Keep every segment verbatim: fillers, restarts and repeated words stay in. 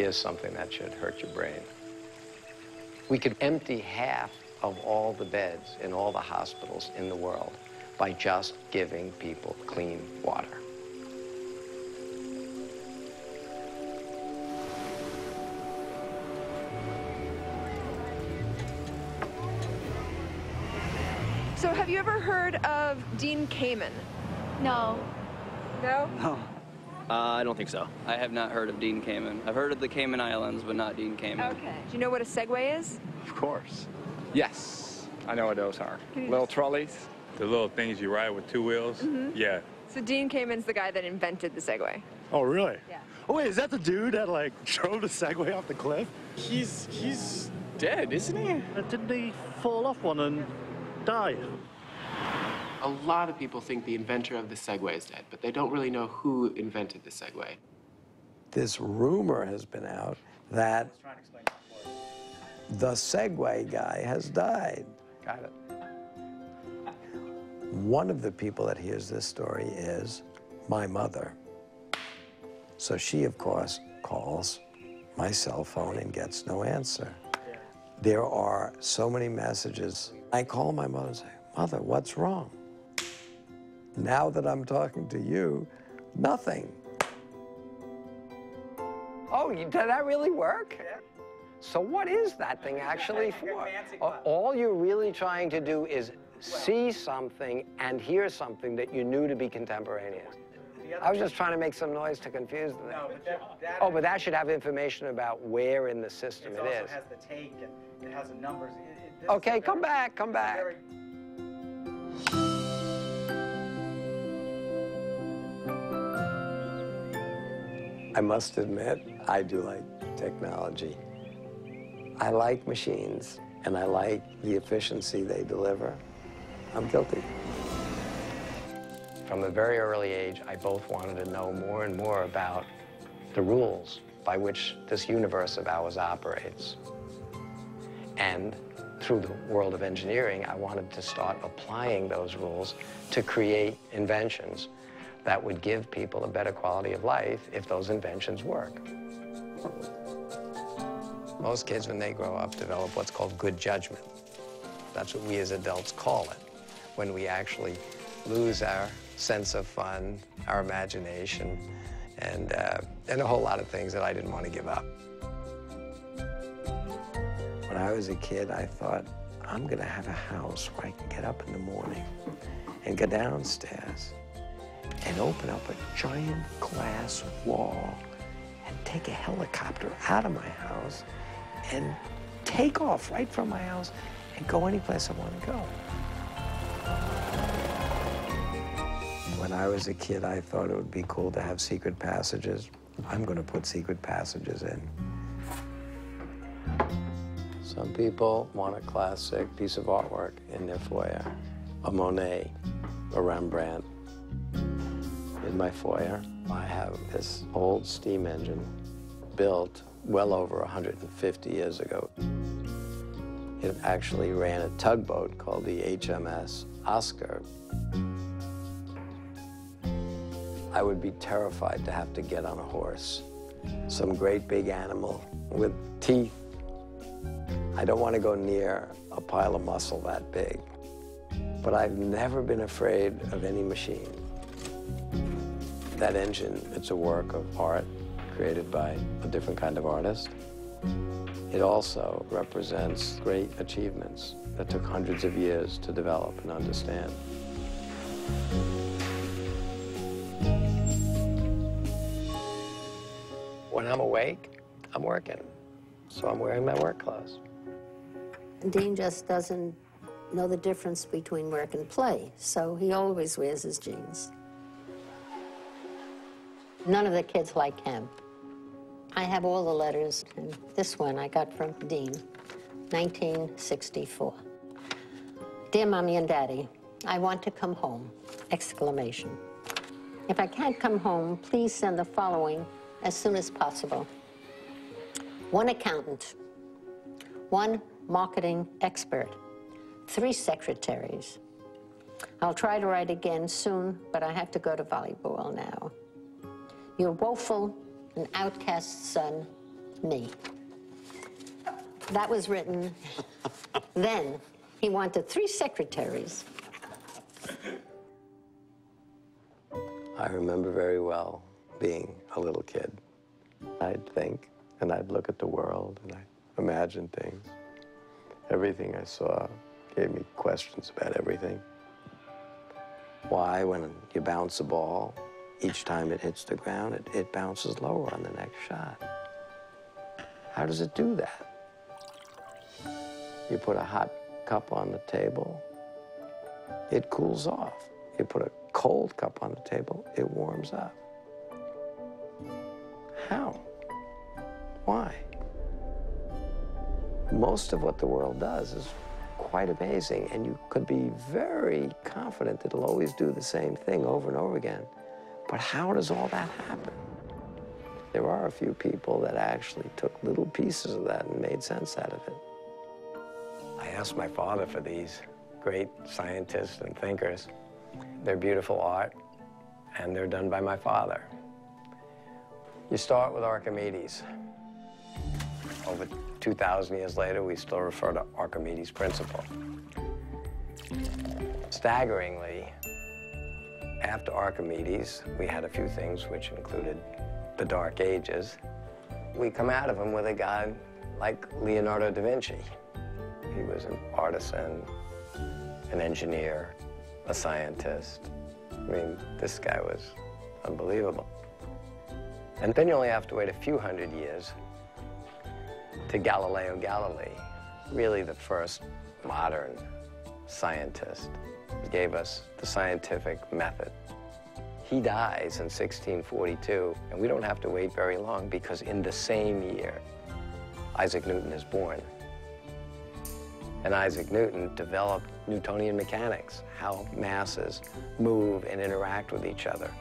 here's something that should hurt your brain. We could empty half of all the beds in all the hospitals in the world by just giving people clean water. So have you ever heard of Dean Kamen? No. No? No. Uh, I don't think so. I have not heard of Dean Kamen. I've heard of the Cayman Islands, but not Dean Kamen. Okay. Do you know what a segway is? Of course. Yes, I know what those are. Can you Little just- trolleys. The little things you ride with two wheels? Mm-hmm. Yeah. So Dean Kamen's the guy that invented the segway. Oh, really? Yeah. Oh, wait, is that the dude that, like, drove the Segway off the cliff? He's, he's dead, isn't he? Uh, didn't he fall off one and die? A lot of people think the inventor of the Segway is dead, but they don't really know who invented the Segway. This rumor has been out that the Segway guy has died. Got it. One of the people that hears this story is my mother. So she, of course, calls my cell phone and gets no answer. Yeah. There are so many messages. I call my mother and say, Mother, what's wrong? Now that I'm talking to you, nothing. Oh, you, did that really work? Yeah. So what is that thing actually for? All you're really trying to do is see something and hear something that you knew to be contemporaneous. I was just trying to make some noise to confuse them. No, but that, that oh, but that should have information about where in the system it it also is. has the take and it has the numbers. It, it, Okay, come very, back, come back. Very... I must admit, I do like technology. I like machines, and I like the efficiency they deliver. I'm guilty. From a very early age, I both wanted to know more and more about the rules by which this universe of ours operates. And through the world of engineering, I wanted to start applying those rules to create inventions that would give people a better quality of life if those inventions work. Most kids, when they grow up, develop what's called good judgment. That's what we as adults call it, when we actually lose our sense of fun, our imagination, and, uh, and a whole lot of things that I didn't want to give up. When I was a kid, I thought, I'm going to have a house where I can get up in the morning and go downstairs and open up a giant glass wall and take a helicopter out of my house and take off right from my house and go any place I want to go. When I was a kid, I thought it would be cool to have secret passages. I'm going to put secret passages in. Some people want a classic piece of artwork in their foyer, a Monet, a Rembrandt. In my foyer, I have this old steam engine built well over one hundred fifty years ago. It actually ran a tugboat called the H M S Oscar. I would be terrified to have to get on a horse, some great big animal with teeth. I don't want to go near a pile of muscle that big. But I've never been afraid of any machine. That engine, it's a work of art created by a different kind of artist. It also represents great achievements that took hundreds of years to develop and understand. When I'm awake, I'm working. So I'm wearing my work clothes. Dean just doesn't know the difference between work and play, so he always wears his jeans. None of the kids like him. I have all the letters, and this one I got from Dean, nineteen sixty-four. Dear Mommy and Daddy, I want to come home, exclamation. If I can't come home, please send the following as soon as possible. One accountant, one marketing expert, three secretaries. I'll try to write again soon, but I have to go to volleyball now. Your woeful and outcast son, me. That was written then. He wanted three secretaries. I remember very well being a little kid. I'd think, and I'd look at the world, and I'd imagine things. Everything I saw gave me questions about everything. Why, when you bounce a ball, each time it hits the ground, it, it bounces lower on the next shot? How does it do that? You put a hot cup on the table, it cools off. You put a cold cup on the table, it warms up. How? Why? Most of what the world does is quite amazing, and you could be very confident that it'll always do the same thing over and over again. But how does all that happen? There are a few people that actually took little pieces of that and made sense out of it. I asked my father for these great scientists and thinkers. They're beautiful art, and they're done by my father. You start with Archimedes. Over two thousand years later, we still refer to Archimedes' principle. Staggeringly, after Archimedes, we had a few things which included the Dark Ages. We come out of them with a guy like Leonardo da Vinci. He was an artisan, an engineer, a scientist. I mean, this guy was unbelievable. And then you only have to wait a few hundred years to Galileo Galilei, really the first modern scientist. He gave us the scientific method. He dies in sixteen forty-two, and we don't have to wait very long because in the same year, Isaac Newton is born. And Isaac Newton developed Newtonian mechanics, how masses move and interact with each other.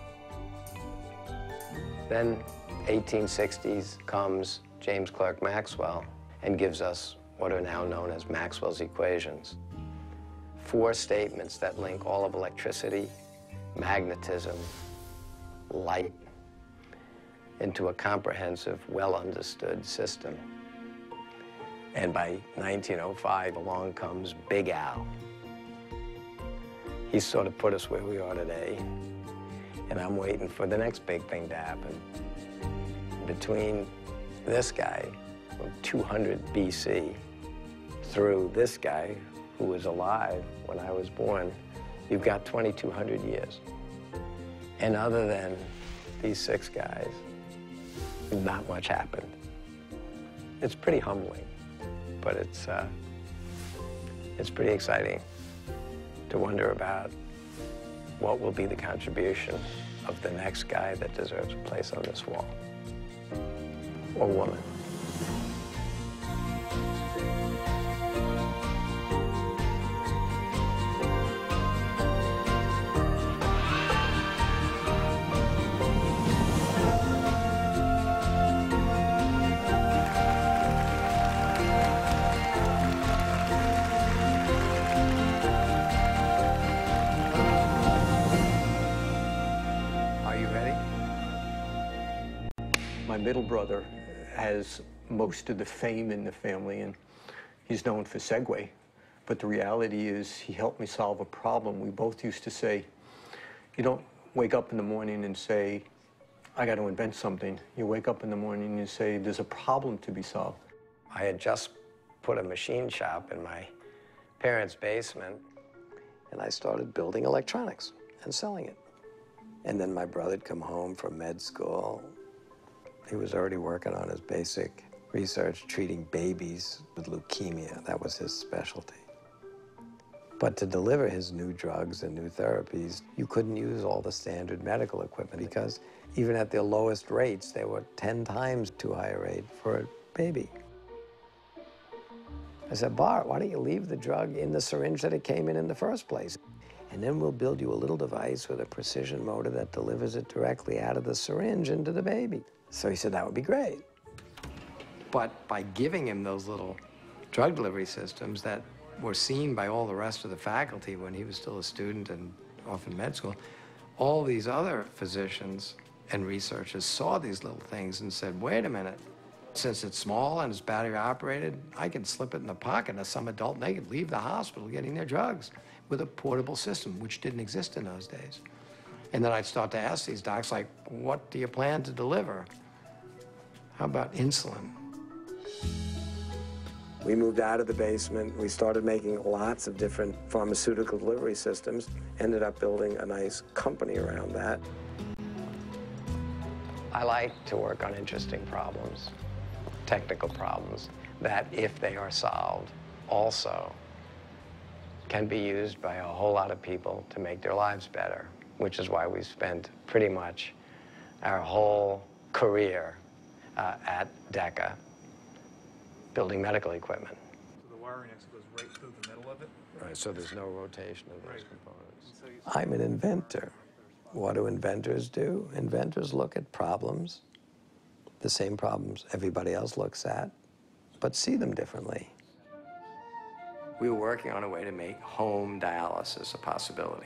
Then eighteen sixties comes James Clerk Maxwell and gives us what are now known as Maxwell's equations. Four statements that link all of electricity, magnetism, light into a comprehensive, well-understood system. And by nineteen oh five, along comes Big Al. He sort of put us where we are today, and I'm waiting for the next big thing to happen. Between this guy from two hundred B C through this guy who was alive when I was born, you've got twenty-two hundred years. And other than these six guys, not much happened. It's pretty humbling, but it's, uh, it's pretty exciting to wonder about what will be the contribution of the next guy that deserves a place on this wall, or woman. My middle brother has most of the fame in the family, and he's known for Segway. But the reality is he helped me solve a problem. We both used to say, you don't wake up in the morning and say, I got to invent something. You wake up in the morning and you say, there's a problem to be solved. I had just put a machine shop in my parents' basement, and I started building electronics and selling it. And then my brother'd come home from med school. He was already working on his basic research, treating babies with leukemia. That was his specialty. But to deliver his new drugs and new therapies, you couldn't use all the standard medical equipment because even at their lowest rates, they were ten times too high a rate for a baby. I said, Bart, why don't you leave the drug in the syringe that it came in in the first place? And then we'll build you a little device with a precision motor that delivers it directly out of the syringe into the baby. So he said, that would be great. But by giving him those little drug delivery systems that were seen by all the rest of the faculty when he was still a student and off in med school, all these other physicians and researchers saw these little things and said, wait a minute, Since it's small and it's battery operated, I can slip it in the pocket of some adult and they could leave the hospital getting their drugs with a portable system, which didn't exist in those days. And then I'd start to ask these docs, like, what do you plan to deliver? How about insulin? We moved out of the basement. We started making lots of different pharmaceutical delivery systems, ended up building a nice company around that. I like to work on interesting problems, technical problems, that if they are solved, also can be used by a whole lot of people to make their lives better, which is why we've spent pretty much our whole career uh, at DECA building medical equipment. So the wiring actually goes right through the middle of it? Right, so there's no rotation of those Right. components. So you- I'm an inventor. What do inventors do? Inventors look at problems, the same problems everybody else looks at, but see them differently. We were working on a way to make home dialysis a possibility.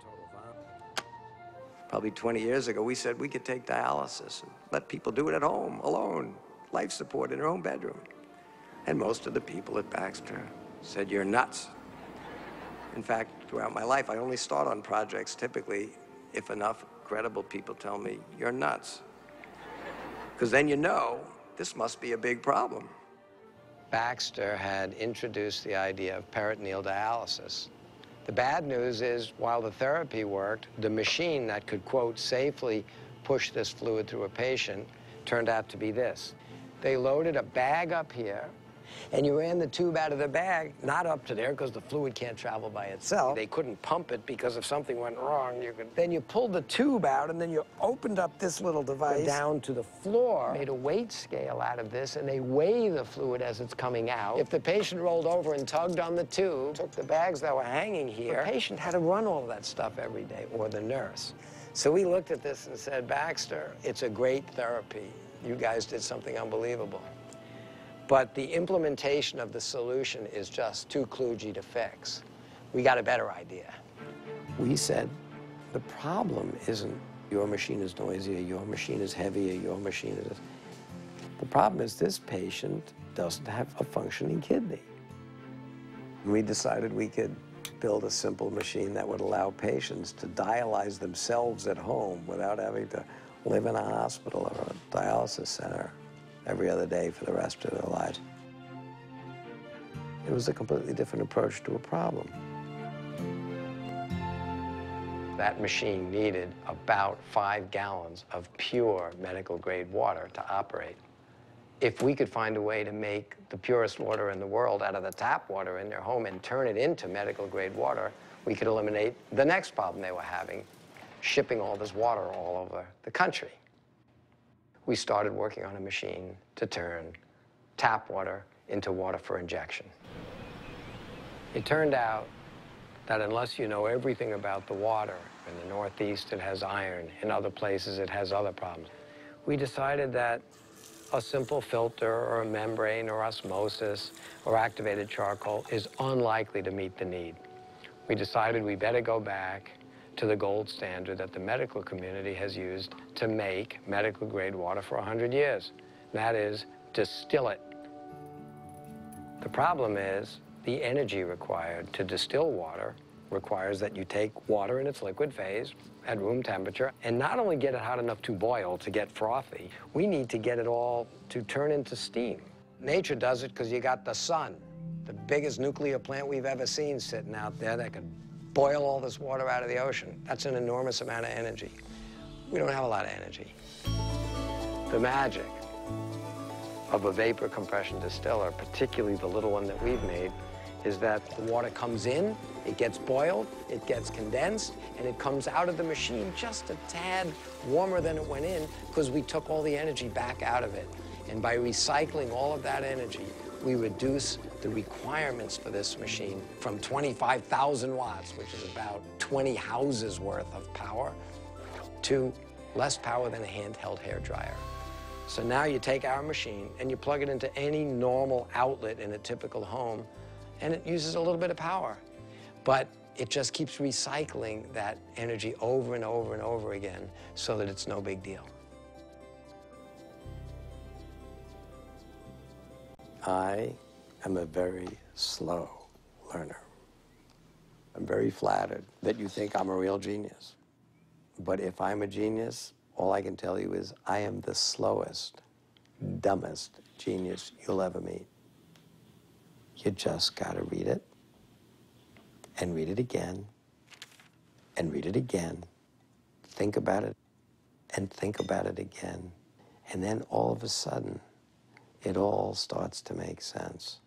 Probably twenty years ago, we said we could take dialysis and let people do it at home, alone, life support in their own bedroom. And most of the people at Baxter said, you're nuts. In fact, throughout my life, I only start on projects typically if enough credible people tell me, you're nuts. Because then you know, this must be a big problem. Baxter had introduced the idea of peritoneal dialysis. The bad news is, while the therapy worked, the machine that could, quote, safely push this fluid through a patient turned out to be this. They loaded a bag up here, and you ran the tube out of the bag, not up to there, because the fluid can't travel by itself. They couldn't pump it because if something went wrong, you could... Then you pulled the tube out, and then you opened up this little device down to the floor, made a weight scale out of this, and they weigh the fluid as it's coming out. If the patient rolled over and tugged on the tube, took the bags that were hanging here, the patient had to run all of that stuff every day, or the nurse. So we looked at this and said, Baxter, it's a great therapy. You guys did something unbelievable. But the implementation of the solution is just too kludgy to fix. We got a better idea. We said, the problem isn't your machine is noisy, or your machine is heavy, or your machine is... The problem is this patient doesn't have a functioning kidney. We decided we could build a simple machine that would allow patients to dialyze themselves at home without having to live in a hospital or a dialysis center every other day for the rest of their lives. It was a completely different approach to a problem. That machine needed about five gallons of pure medical-grade water to operate. If we could find a way to make the purest water in the world out of the tap water in their home and turn it into medical-grade water, we could eliminate the next problem they were having, shipping all this water all over the country. We started working on a machine to turn tap water into water for injection. It turned out that unless you know everything about the water, in the Northeast it has iron, in other places it has other problems, we decided that a simple filter or a membrane or osmosis or activated charcoal is unlikely to meet the need. We decided we better go back to the gold standard that the medical community has used to make medical-grade water for one hundred years. That is, distill it. The problem is the energy required to distill water requires that you take water in its liquid phase at room temperature and not only get it hot enough to boil, to get frothy, we need to get it all to turn into steam. Nature does it because you got the sun, the biggest nuclear plant we've ever seen sitting out there that could boil all this water out of the ocean. That's an enormous amount of energy. We don't have a lot of energy. The magic of a vapor compression distiller, particularly the little one that we've made, is that the water comes in, it gets boiled, it gets condensed, and it comes out of the machine just a tad warmer than it went in because we took all the energy back out of it. And by recycling all of that energy, we reduce the requirements for this machine from twenty-five thousand watts, which is about twenty houses worth of power, to less power than a handheld hairdryer. So now you take our machine and you plug it into any normal outlet in a typical home, and it uses a little bit of power. But it just keeps recycling that energy over and over and over again so that it's no big deal. I am a very slow learner. I'm very flattered that you think I'm a real genius. But if I'm a genius, all I can tell you is I am the slowest, dumbest genius you'll ever meet. You just gotta read it, and read it again, and read it again. Think about it, and think about it again. And then all of a sudden, it all starts to make sense.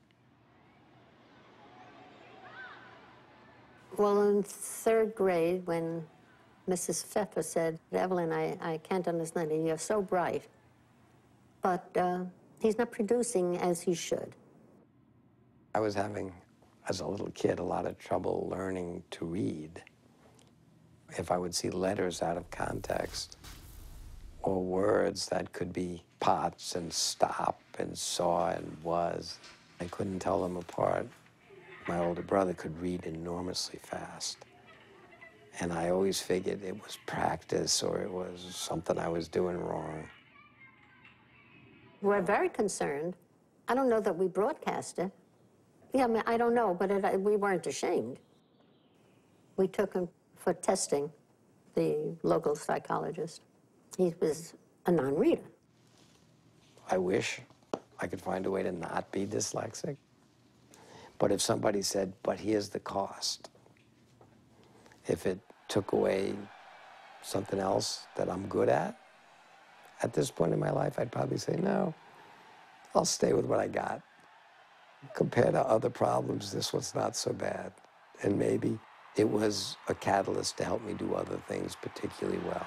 Well, in third grade, when Missus Pfeffer said, Evelyn, I, I can't understand it. You're so bright. But uh, he's not producing as he should. I was having, as a little kid, a lot of trouble learning to read. If I would see letters out of context, or words that could be pots and stop and saw and was, I couldn't tell them apart. My older brother could read enormously fast. And I always figured it was practice or it was something I was doing wrong. We're very concerned. I don't know that we broadcast it. Yeah, I mean, I don't know, but it, we weren't ashamed. We took him for testing, the local psychologist. He was a non-reader. I wish I could find a way to not be dyslexic. But if somebody said, but here's the cost, if it took away something else that I'm good at, at this point in my life, I'd probably say, no, I'll stay with what I got. Compared to other problems, this one's not so bad. And maybe it was a catalyst to help me do other things particularly well.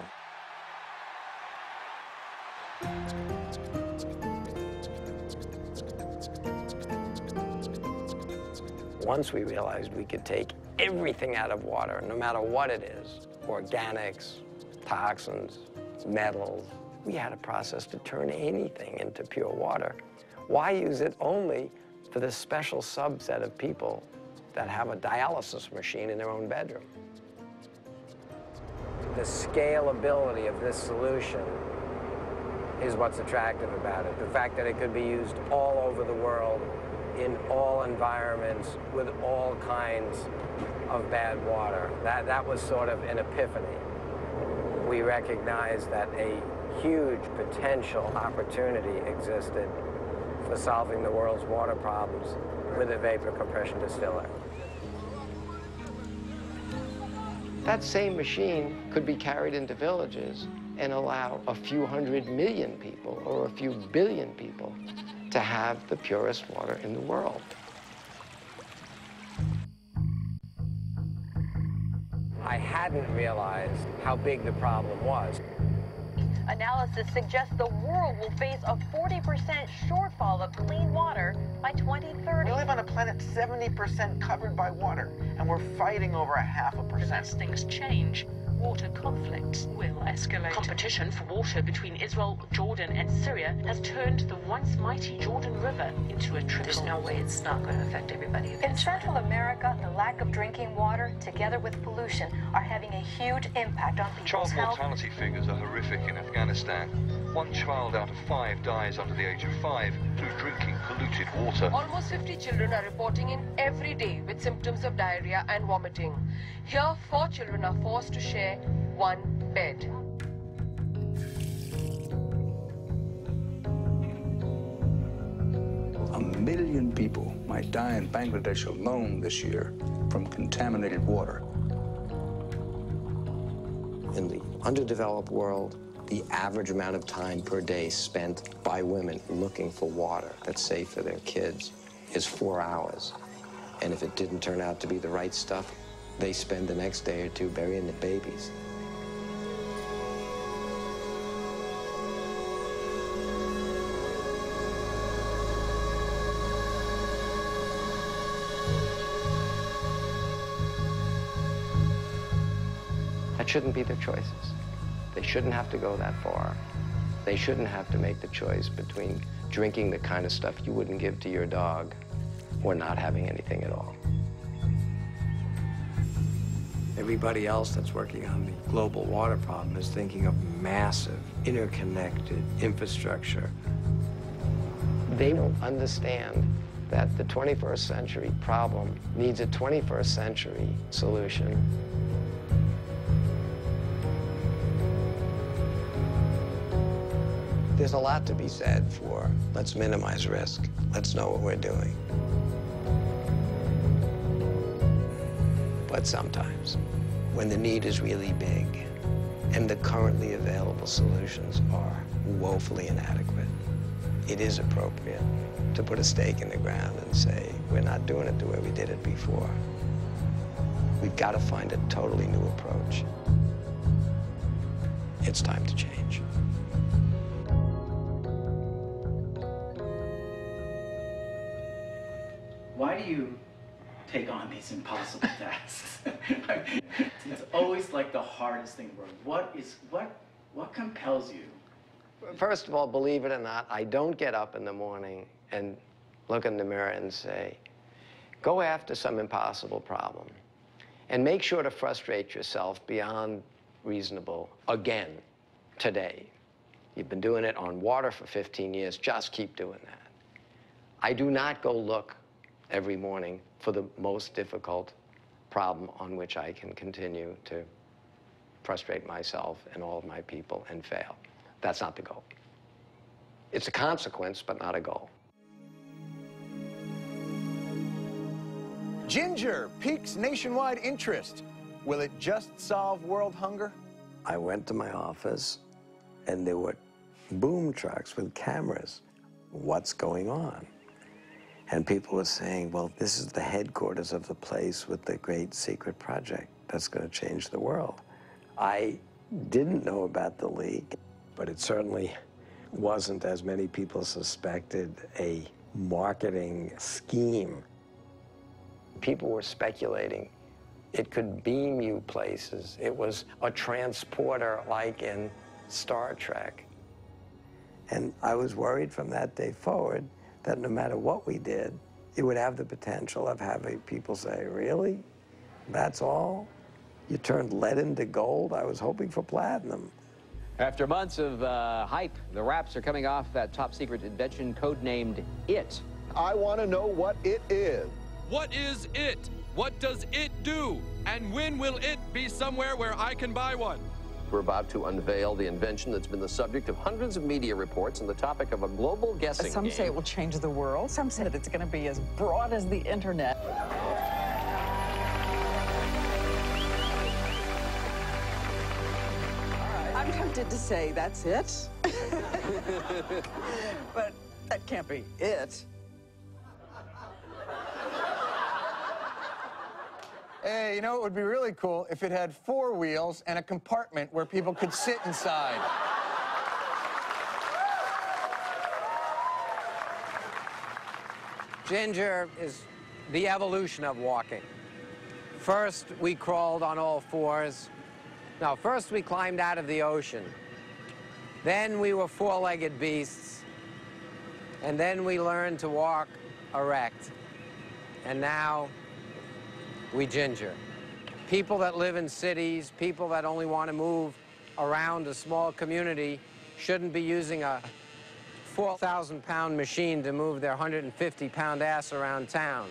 Once we realized we could take everything out of water, no matter what it is, organics, toxins, metals, we had a process to turn anything into pure water. Why use it only for this special subset of people that have a dialysis machine in their own bedroom? The scalability of this solution is what's attractive about it. The fact that it could be used all over the world, in all environments, with all kinds of bad water. That, that was sort of an epiphany. We recognized that a huge potential opportunity existed for solving the world's water problems with a vapor compression distiller. That same machine could be carried into villages and allow a few hundred million people or a few billion people to have the purest water in the world. I hadn't realized how big the problem was. Analysis suggests the world will face a forty percent shortfall of clean water by twenty thirty. We live on a planet seventy percent covered by water, and we're fighting over a half a percent. Unless things change, water conflicts will escalate. Competition for water between Israel, Jordan, and Syria has turned the once mighty Jordan River into a trickle. There's no way it's not going to affect everybody eventually. In Central America, the lack of drinking water, together with pollution, are having a huge impact on people's Child health. mortality figures are horrific in Afghanistan. One child out of five dies under the age of five through drinking polluted water. Almost fifty children are reporting in every day with symptoms of diarrhea and vomiting. Here, four children are forced to share one bed. A million people might die in Bangladesh alone this year from contaminated water. In the underdeveloped world, the average amount of time per day spent by women looking for water that's safe for their kids is four hours. And if it didn't turn out to be the right stuff, they spend the next day or two burying the babies. That shouldn't be their choices. They shouldn't have to go that far. They shouldn't have to make the choice between drinking the kind of stuff you wouldn't give to your dog or not having anything at all. Everybody else that's working on the global water problem is thinking of massive, interconnected infrastructure. They don't understand that the twenty-first century problem needs a twenty-first century solution. There's a lot to be said for let's minimize risk. Let's know what we're doing. But sometimes, when the need is really big and the currently available solutions are woefully inadequate, it is appropriate to put a stake in the ground and say, we're not doing it the way we did it before. We've got to find a totally new approach. It's time to change. Why do you take on these impossible tasks? It's always like the hardest thing in the world. What is, what, what compels you? First of all, believe it or not, I don't get up in the morning and look in the mirror and say, go after some impossible problem and make sure to frustrate yourself beyond reasonable again today. You've been doing it on water for fifteen years, just keep doing that. I do not go look every morning for the most difficult problem on which I can continue to frustrate myself and all of my people and fail. That's not the goal. It's a consequence, but not a goal. Ginger piques nationwide interest. Will it just solve world hunger? I went to my office, and there were boom trucks with cameras. What's going on? And people were saying, well, this is the headquarters of the place with the great secret project that's going to change the world. I didn't know about the leak, but it certainly wasn't, as many people suspected, a marketing scheme. People were speculating it could beam you places. It was a transporter like in Star Trek. And I was worried from that day forward that no matter what we did, it would have the potential of having people say, really? That's all? You turned lead into gold? I was hoping for platinum. After months of uh, hype, the wraps are coming off that top-secret invention codenamed IT. I want to know what it is. What is it? What does it do? And when will it be somewhere where I can buy one? We're about to unveil the invention that's been the subject of hundreds of media reports and the topic of a global guessing Some game. say it will change the world. Some say that it's going to be as broad as the internet. I'm tempted to say that's it. But that can't be it. Hey, you know, it would be really cool if it had four wheels and a compartment where people could sit inside. Ginger is the evolution of walking. First, we crawled on all fours. No, first we climbed out of the ocean. Then we were four-legged beasts. And then we learned to walk erect. And now, we ginger. People that live in cities, people that only want to move around a small community shouldn't be using a four thousand pound machine to move their one hundred fifty pound ass around town.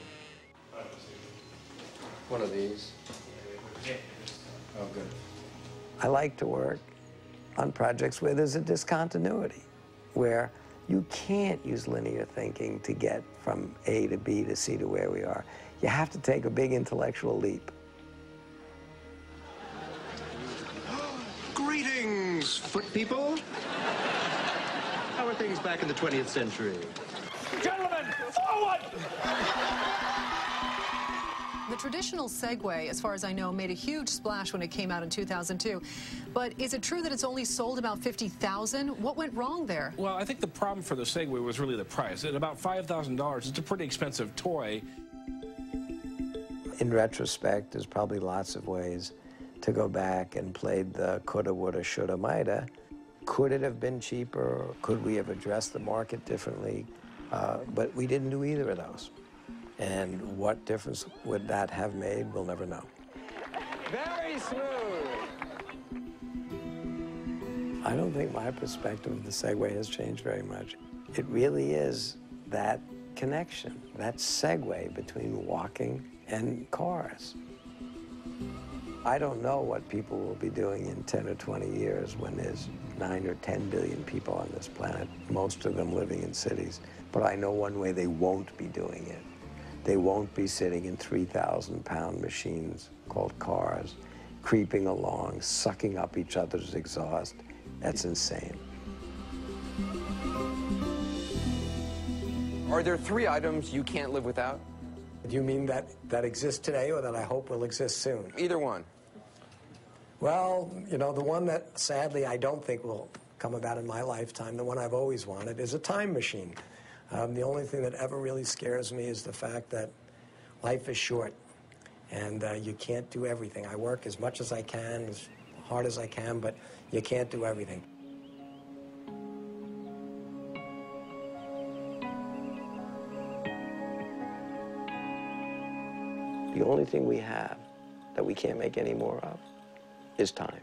One of these. Oh, good. I like to work on projects where there's a discontinuity, where you can't use linear thinking to get from A to B to C to where we are. You have to take a big intellectual leap. Greetings, foot people. How are things back in the twentieth century? Gentlemen, forward! The traditional Segway, as far as I know, made a huge splash when it came out in two thousand two. But is it true that it's only sold about fifty thousand? What went wrong there? Well, I think the problem for the Segway was really the price. At about five thousand dollars, it's a pretty expensive toy. In retrospect, there's probably lots of ways to go back and play the coulda, woulda, shoulda, mighta. Could it have been cheaper? Could we have addressed the market differently? Uh, but we didn't do either of those. And what difference would that have made, we'll never know. Very smooth. I don't think my perspective of the Segway has changed very much. It really is that connection, that segue between walking and cars. I don't know what people will be doing in ten or twenty years when there's nine or ten billion people on this planet, most of them living in cities. But I know one way they won't be doing it. They won't be sitting in three thousand pound machines called cars, creeping along, sucking up each other's exhaust. That's insane. Are there three items you can't live without? Do you mean that, that exists today or that I hope will exist soon? Either one. Well, you know, the one that sadly I don't think will come about in my lifetime, the one I've always wanted, is a time machine. Um, the only thing that ever really scares me is the fact that life is short and uh, you can't do everything. I work as much as I can, as hard as I can, but you can't do everything. The only thing we have that we can't make any more of is time.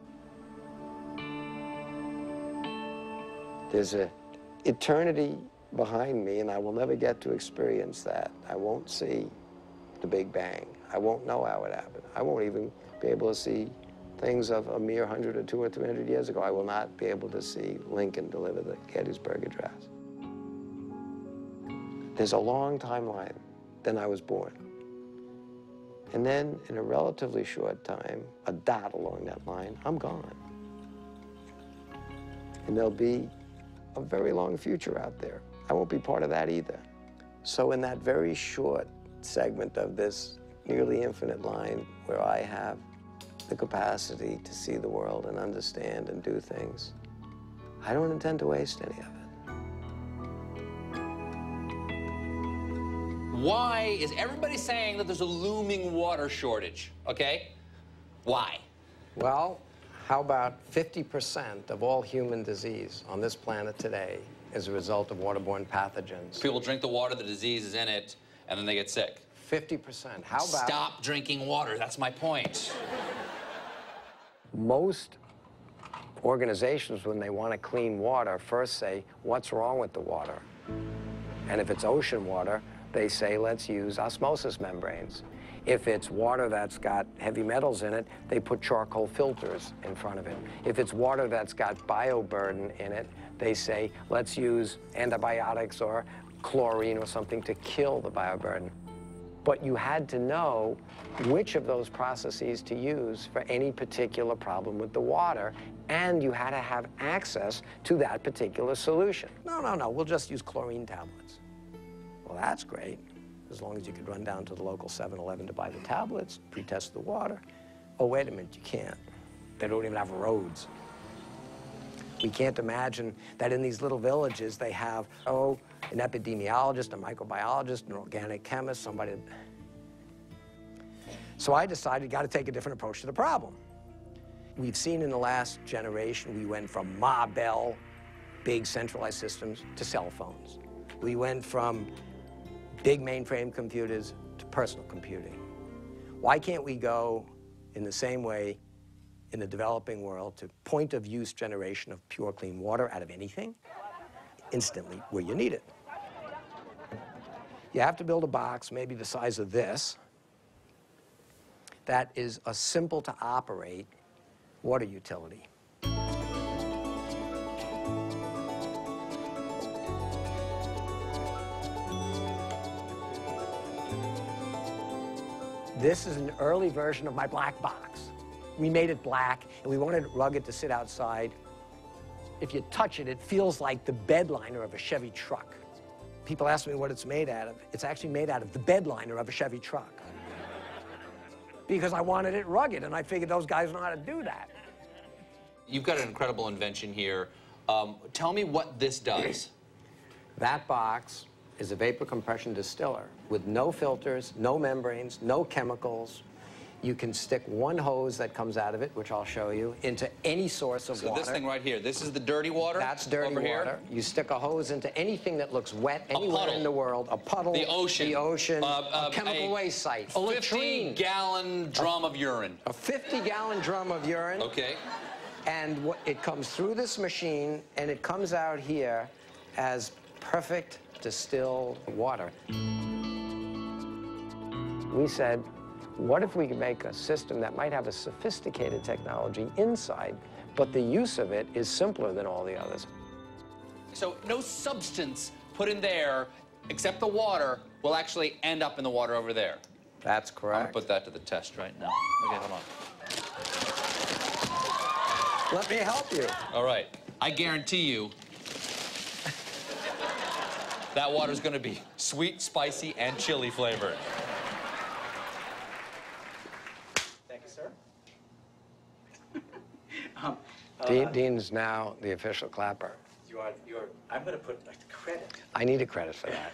There's an eternity behind me, and I will never get to experience that. I won't see the Big Bang. I won't know how it happened. I won't even be able to see things of a mere hundred or two or three hundred years ago. I will not be able to see Lincoln deliver the Gettysburg Address. There's a long timeline. Then I was born. And then, in a relatively short time, a dot along that line, I'm gone. And there'll be a very long future out there. I won't be part of that either. So in that very short segment of this nearly infinite line where I have the capacity to see the world and understand and do things, I don't intend to waste any of it. Why is everybody saying that there's a looming water shortage, okay? Why? Well, how about fifty percent of all human disease on this planet today is a result of waterborne pathogens? People drink the water, the disease is in it, and then they get sick. fifty percent. How about... Stop drinking water, that's my point. Most organizations, when they want to clean water, first say, what's wrong with the water? And if it's ocean water, they say, let's use osmosis membranes. If it's water that's got heavy metals in it, they put charcoal filters in front of it. If it's water that's got bioburden in it, they say, let's use antibiotics or chlorine or something to kill the bioburden. But you had to know which of those processes to use for any particular problem with the water, and you had to have access to that particular solution. No, no, no, we'll just use chlorine tablets. Well, that's great, as long as you could run down to the local seven eleven to buy the tablets, pre-test the water. Oh, wait a minute, you can't. They don't even have roads. We can't imagine that in these little villages they have, oh, an epidemiologist, a microbiologist, an organic chemist, somebody. So I decided, got to take a different approach to the problem. We've seen in the last generation, we went from Ma Bell, big centralized systems, to cell phones. We went from big mainframe computers to personal computing. Why can't we go in the same way in the developing world to point-of-use generation of pure, clean water out of anything, instantly where you need it? You have to build a box maybe the size of this that is a simple-to-operate water utility. This is an early version of my black box. We made it black, and we wanted it rugged to sit outside. If you touch it, it feels like the bed liner of a Chevy truck. People ask me what it's made out of. It's actually made out of the bed liner of a Chevy truck. Because I wanted it rugged, and I figured those guys know how to do that. You've got an incredible invention here. Um, tell me what this does. That box is a vapor compression distiller with no filters, no membranes, no chemicals. You can stick one hose that comes out of it, which I'll show you, into any source of so water. So this thing right here, this is the dirty water? That's dirty over water. Here? You stick a hose into anything that looks wet anywhere in the world. A puddle. The ocean. The ocean. Uh, uh, a chemical a waste site. A fifty gallon drum of urine. A fifty gallon drum of urine. Okay. And what, it comes through this machine, and it comes out here as perfect distilled water. We said, what if we could make a system that might have a sophisticated technology inside, but the use of it is simpler than all the others? So no substance put in there, except the water, will actually end up in the water over there. That's correct. I'm gonna put that to the test right now. Okay, hold on. Let me help you. All right. I guarantee you that water's gonna be sweet, spicy, and chili flavored. Thank you, sir. um, Dean, uh, Dean's now the official clapper. You are, you are, I'm going to put like, the credit. I need a credit for that.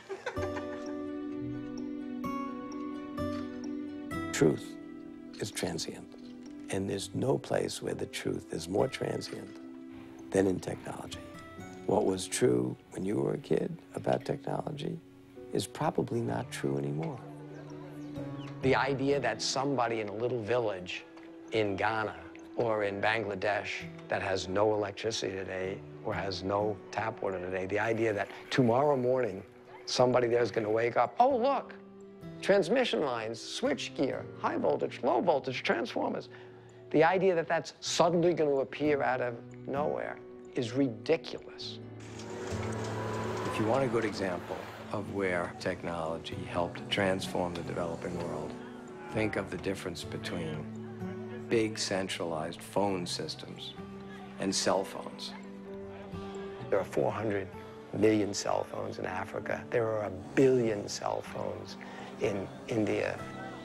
Truth is transient, and there's no place where the truth is more transient than in technology. What was true when you were a kid about technology is probably not true anymore. The idea that somebody in a little village in Ghana or in Bangladesh that has no electricity today or has no tap water today, the idea that tomorrow morning somebody there is going to wake up, oh, look, transmission lines, switch gear, high voltage, low voltage, transformers. The idea that that's suddenly going to appear out of nowhere is ridiculous. If you want a good example of where technology helped transform the developing world, think of the difference between big centralized phone systems and cell phones. There are four hundred million cell phones in Africa. There are a billion cell phones in India.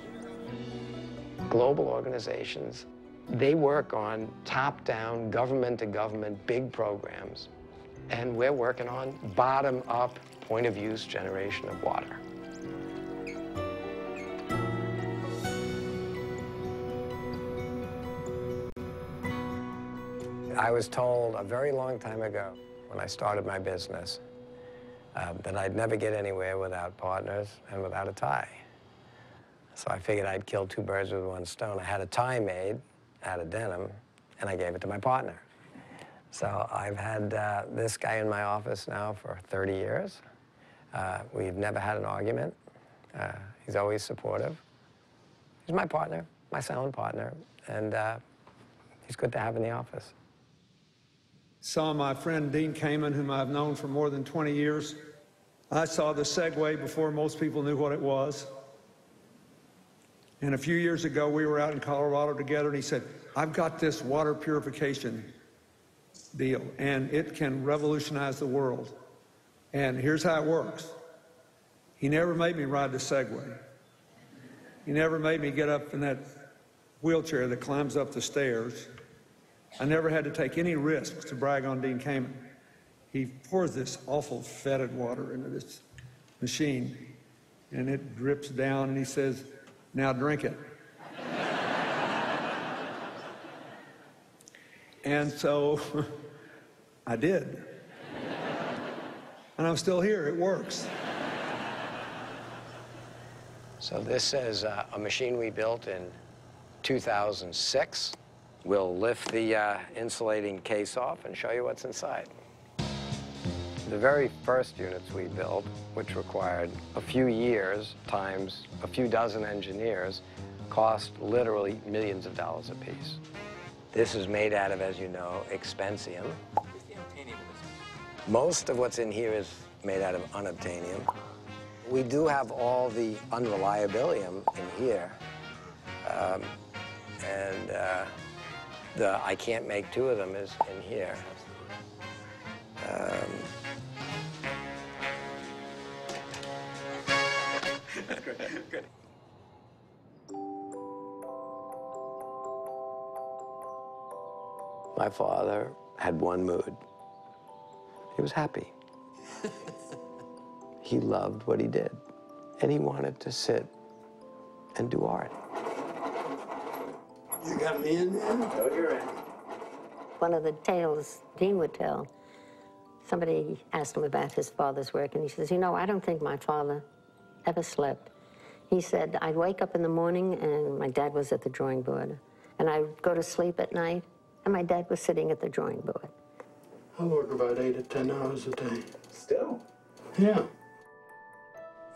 Global organizations, they work on top-down, government-to-government, big programs. And we're working on bottom-up, point-of-use generation of water. I was told a very long time ago, when I started my business, uh, that I'd never get anywhere without partners and without a tie. So I figured I'd kill two birds with one stone. I had a tie made out of denim, and I gave it to my partner. So I've had uh, this guy in my office now for thirty years. Uh, we've never had an argument. Uh, he's always supportive. He's my partner, my sound partner, and uh, he's good to have in the office. Saw my friend Dean Kamen, whom I've known for more than twenty years. I saw the Segway before most people knew what it was. And a few years ago, we were out in Colorado together, and he said, I've got this water purification deal, and it can revolutionize the world. And here's how it works. He never made me ride the Segway. He never made me get up in that wheelchair that climbs up the stairs. I never had to take any risks to brag on Dean Kamen. He pours this awful fetid water into this machine, and it drips down, and he says, now drink it. And so I did. And I'm still here. It works. So this is uh, a machine we built in two thousand six. We'll lift the uh, insulating case off and show you what's inside. The very first units we built, which required a few years times a few dozen engineers, cost literally millions of dollars a piece. This is made out of, as you know, expensium. Most of what's in here is made out of unobtainium. We do have all the unreliabilium in here. Um, and uh, the I can't make two of them is in here. Um, Good, good. My father had one mood. He was happy. He loved what he did, and he wanted to sit and do art. You got me in there? No, you're in. One of the tales Dean would tell, somebody asked him about his father's work, and he says, you know, I don't think my father ever slept. He said, I'd wake up in the morning, and my dad was at the drawing board, and I'd go to sleep at night, and my dad was sitting at the drawing board. I work about eight to ten hours a day. Still? Yeah.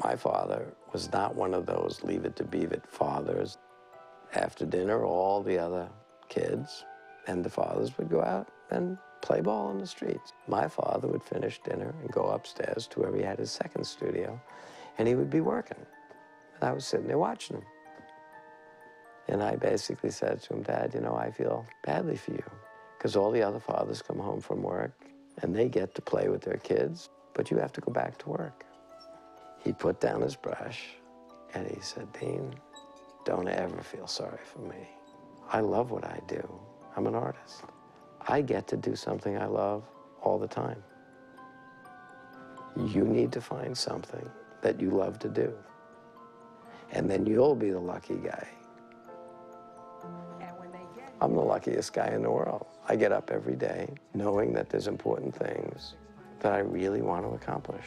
My father was not one of those leave it to beaver it fathers. After dinner, all the other kids and the fathers would go out and play ball on the streets. My father would finish dinner and go upstairs to where he had his second studio, and he would be working. And I was sitting there watching him. And I basically said to him, Dad, you know, I feel badly for you, because all the other fathers come home from work and they get to play with their kids, but you have to go back to work. He put down his brush and he said, Dean, don't ever feel sorry for me. I love what I do. I'm an artist. I get to do something I love all the time. You need to find something that you love to do, and then you'll be the lucky guy. I'm the luckiest guy in the world. I get up every day knowing that there's important things that I really want to accomplish.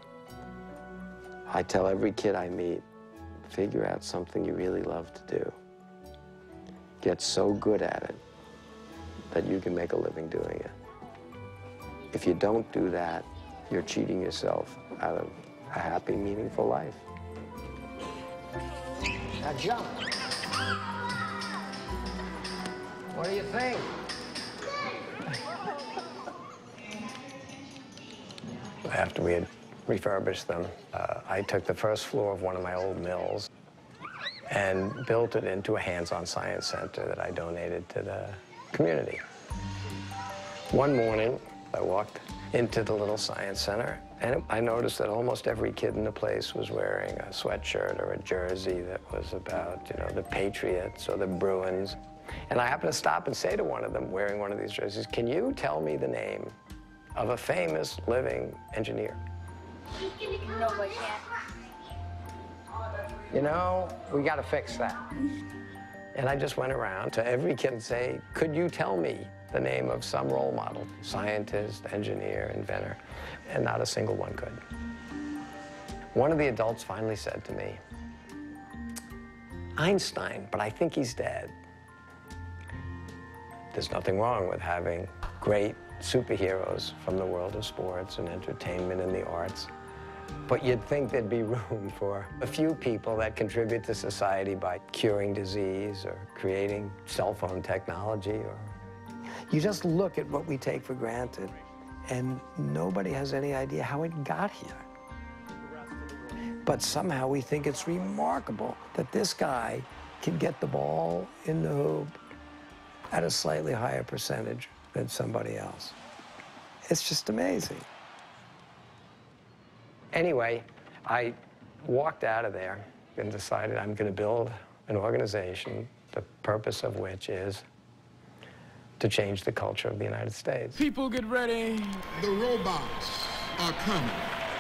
I tell every kid I meet, figure out something you really love to do. Get so good at it that you can make a living doing it. If you don't do that, you're cheating yourself out of a happy, meaningful life. Now jump. What do you think? After we had refurbished them, uh, I took the first floor of one of my old mills and built it into a hands-on science center that I donated to the community. One morning, I walked into the little science center, and I noticed that almost every kid in the place was wearing a sweatshirt or a jersey that was about, you know, the Patriots or the Bruins. And I happened to stop and say to one of them, wearing one of these jerseys, can you tell me the name of a famous living engineer? No, I can't. You know, we got to fix that. And I just went around to every kid and say, could you tell me the name of some role model, scientist, engineer, inventor? And not a single one could. One of the adults finally said to me, Einstein, but I think he's dead. There's nothing wrong with having great superheroes from the world of sports and entertainment and the arts. But you'd think there'd be room for a few people that contribute to society by curing disease or creating cell phone technology. Or you just look at what we take for granted, and nobody has any idea how it got here. But somehow we think it's remarkable that this guy can get the ball in the hoop at a slightly higher percentage than somebody else. It's just amazing. Anyway, I walked out of there and decided I'm going to build an organization, the purpose of which is to change the culture of the United States. People get ready. The robots are coming.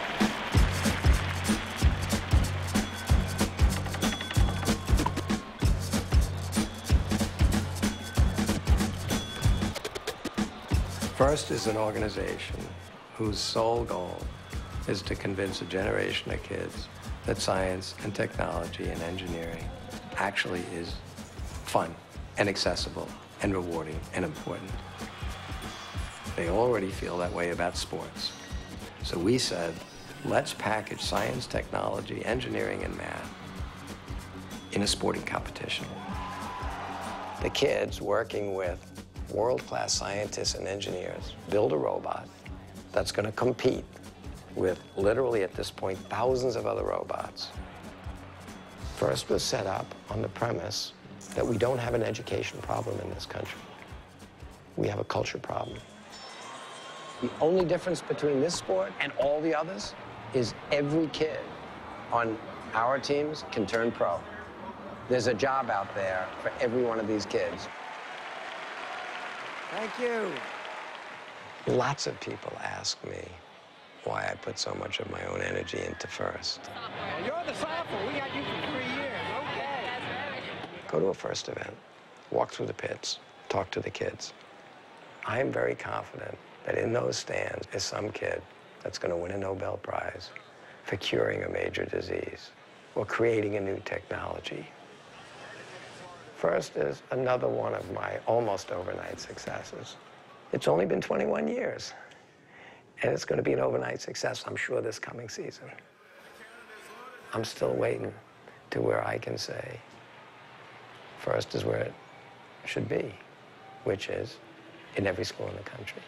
First is an organization whose sole goal is to convince a generation of kids that science and technology and engineering actually is fun and accessible and rewarding and important. They already feel that way about sports. So we said, let's package science, technology, engineering, and math in a sporting competition. The kids working with world-class scientists and engineers build a robot that's going to compete with literally at this point thousands of other robots. First was set up on the premise that we don't have an education problem in this country. We have a culture problem. The only difference between this sport and all the others is every kid on our teams can turn pro. There's a job out there for every one of these kids. Thank you. Lots of people ask me why I put so much of my own energy into FIRST. You're the sophomore. We got you for three years. Okay. Go to a FIRST event, walk through the pits, talk to the kids. I am very confident that in those stands is some kid that's going to win a Nobel Prize for curing a major disease or creating a new technology. FIRST is another one of my almost overnight successes. It's only been twenty-one years, and it's going to be an overnight success, I'm sure, this coming season. I'm still waiting to where I can say, first is where it should be, which is in every school in the country.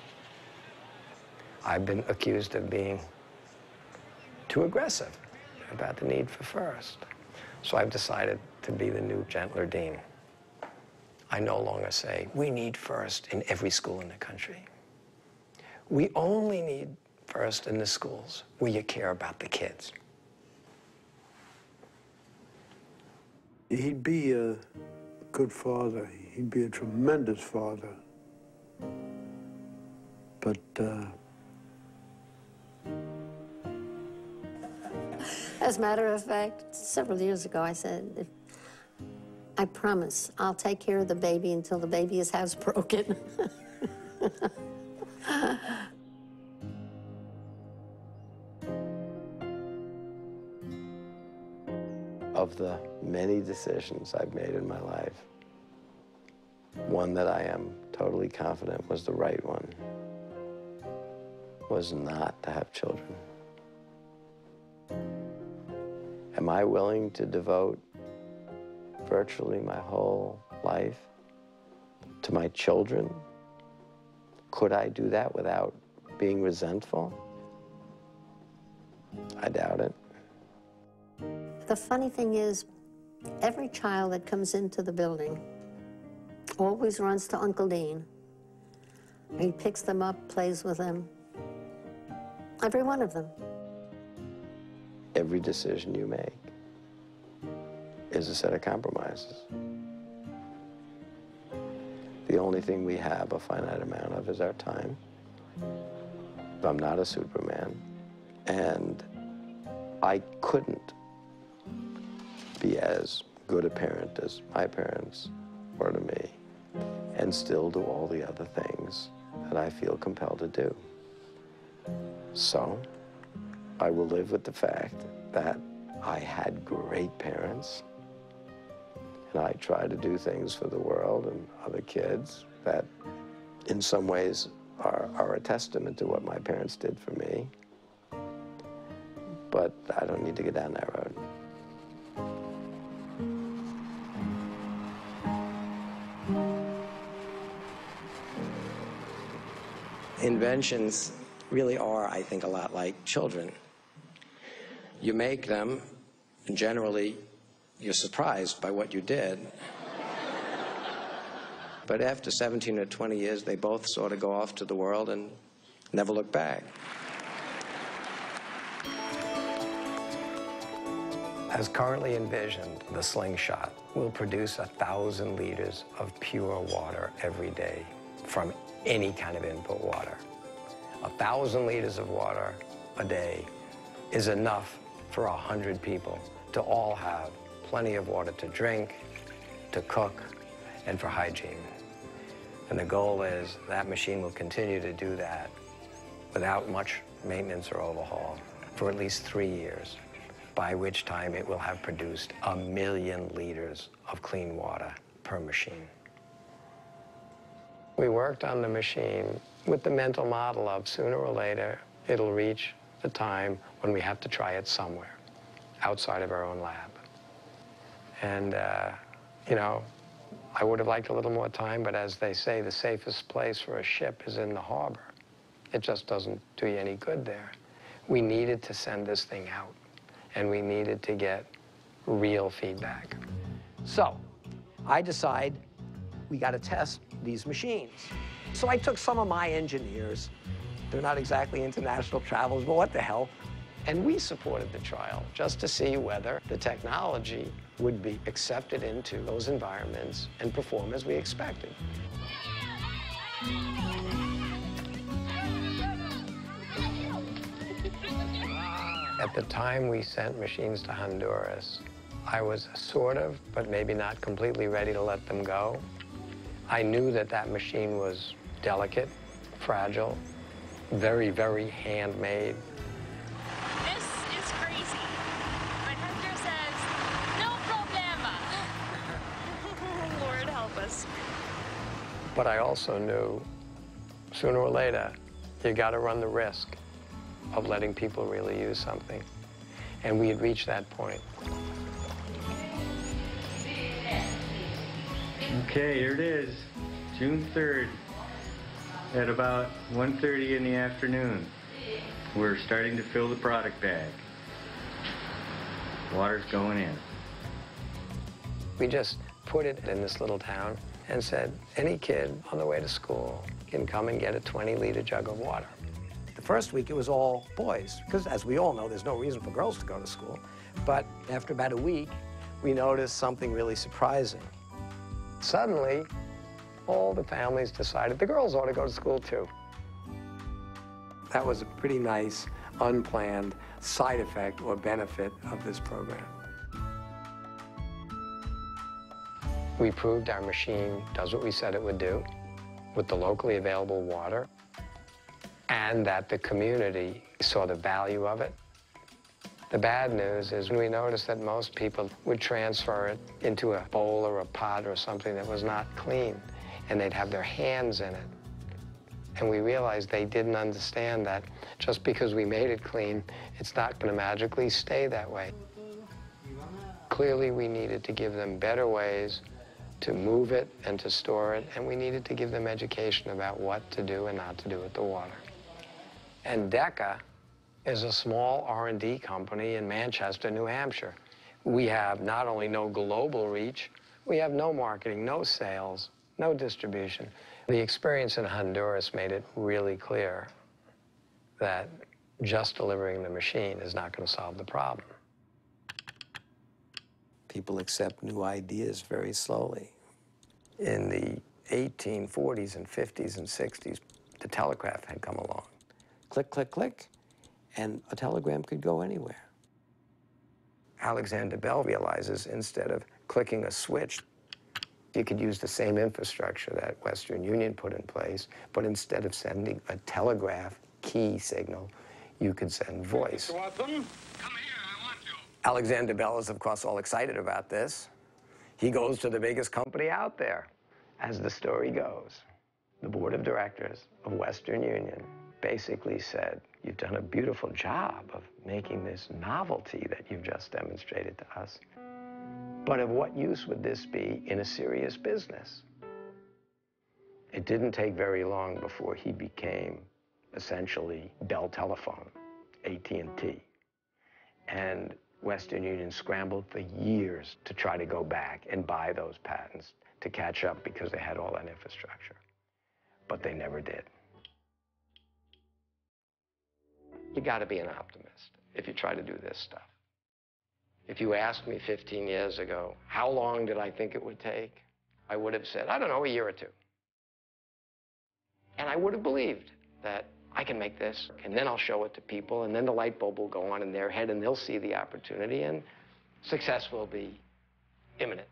I've been accused of being too aggressive about the need for first. So I've decided to be the new, gentler dean. I no longer say, we need first in every school in the country. We only need first in the schools where you care about the kids. He'd be a good father. He'd be a tremendous father. But, uh... As a matter of fact, several years ago, I said, if, I promise I'll take care of the baby until the baby is housebroken. Of the many decisions I've made in my life, one that I am totally confident was the right one was not to have children. Am I willing to devote virtually my whole life to my children? Could I do that without being resentful? I doubt it. The funny thing is, every child that comes into the building always runs to Uncle Dean. He picks them up, plays with them. Every one of them. Every decision you make is a set of compromises. The only thing we have a finite amount of is our time. I'm not a Superman, and I couldn't be as good a parent as my parents were to me and still do all the other things that I feel compelled to do. So I will live with the fact that I had great parents, and I try to do things for the world and other kids that in some ways are, are a testament to what my parents did for me. But I don't need to go down that road. Inventions really are, I think, a lot like children. You make them, and generally, you're surprised by what you did. But after seventeen or twenty years, they both sort of go off to the world and never look back. As currently envisioned, the Slingshot will produce a thousand liters of pure water every day from any kind of input water. A thousand liters of water a day is enough for a hundred people to all have plenty of water to drink, to cook, and for hygiene. And the goal is that machine will continue to do that without much maintenance or overhaul for at least three years, by which time it will have produced a million liters of clean water per machine. We worked on the machine with the mental model of sooner or later, it'll reach the time when we have to try it somewhere outside of our own lab. And, uh, you know, I would have liked a little more time, but as they say, the safest place for a ship is in the harbor. It just doesn't do you any good there. We needed to send this thing out, and we needed to get real feedback. So I decide we got to test these machines. So I took some of my engineers. They're not exactly international travelers, but what the hell? And we supported the trial just to see whether the technology would be accepted into those environments and perform as we expected. At the time we sent machines to Honduras, I was sort of, but maybe not completely ready to let them go. I knew that that machine was delicate, fragile, very, very handmade. This is crazy. But Hector says, no problema. Lord help us. But I also knew, sooner or later, you got to run the risk of letting people really use something. And we had reached that point. Okay, here it is, June third, at about one thirty in the afternoon. We're starting to fill the product bag. Water's going in. We just put it in this little town and said, any kid on the way to school can come and get a twenty liter jug of water. The first week, it was all boys, because as we all know, there's no reason for girls to go to school. But after about a week, we noticed something really surprising. Suddenly, all the families decided the girls ought to go to school too. That was a pretty nice, unplanned side effect or benefit of this program. We proved our machine does what we said it would do with the locally available water, and that the community saw the value of it. The bad news is we noticed that most people would transfer it into a bowl or a pot or something that was not clean, and they'd have their hands in it. And we realized they didn't understand that just because we made it clean, it's not going to magically stay that way. Clearly, we needed to give them better ways to move it and to store it, and we needed to give them education about what to do and not to do with the water. And DECA is a small R and D company in Manchester, New Hampshire. We have not only no global reach, we have no marketing, no sales, no distribution. The experience in Honduras made it really clear that just delivering the machine is not going to solve the problem. People accept new ideas very slowly. In the eighteen forties and fifties and sixties, the telegraph had come along. Click, click, click, and a telegram could go anywhere. Alexander Bell realizes instead of clicking a switch, you could use the same infrastructure that Western Union put in place, but instead of sending a telegraph key signal, you could send voice. Mister Watson, come here, I want you. Alexander Bell is, of course, all excited about this. He goes to the biggest company out there. As the story goes, the board of directors of Western Union basically said, you've done a beautiful job of making this novelty that you've just demonstrated to us. But of what use would this be in a serious business? It didn't take very long before he became essentially Bell Telephone, A T and T. And Western Union scrambled for years to try to go back and buy those patents to catch up because they had all that infrastructure. But they never did. You gotta be an optimist if you try to do this stuff. If you asked me fifteen years ago, how long did I think it would take? I would have said, I don't know, a year or two. And I would have believed that I can make this, and then I'll show it to people, and then the light bulb will go on in their head, and they'll see the opportunity, and success will be imminent.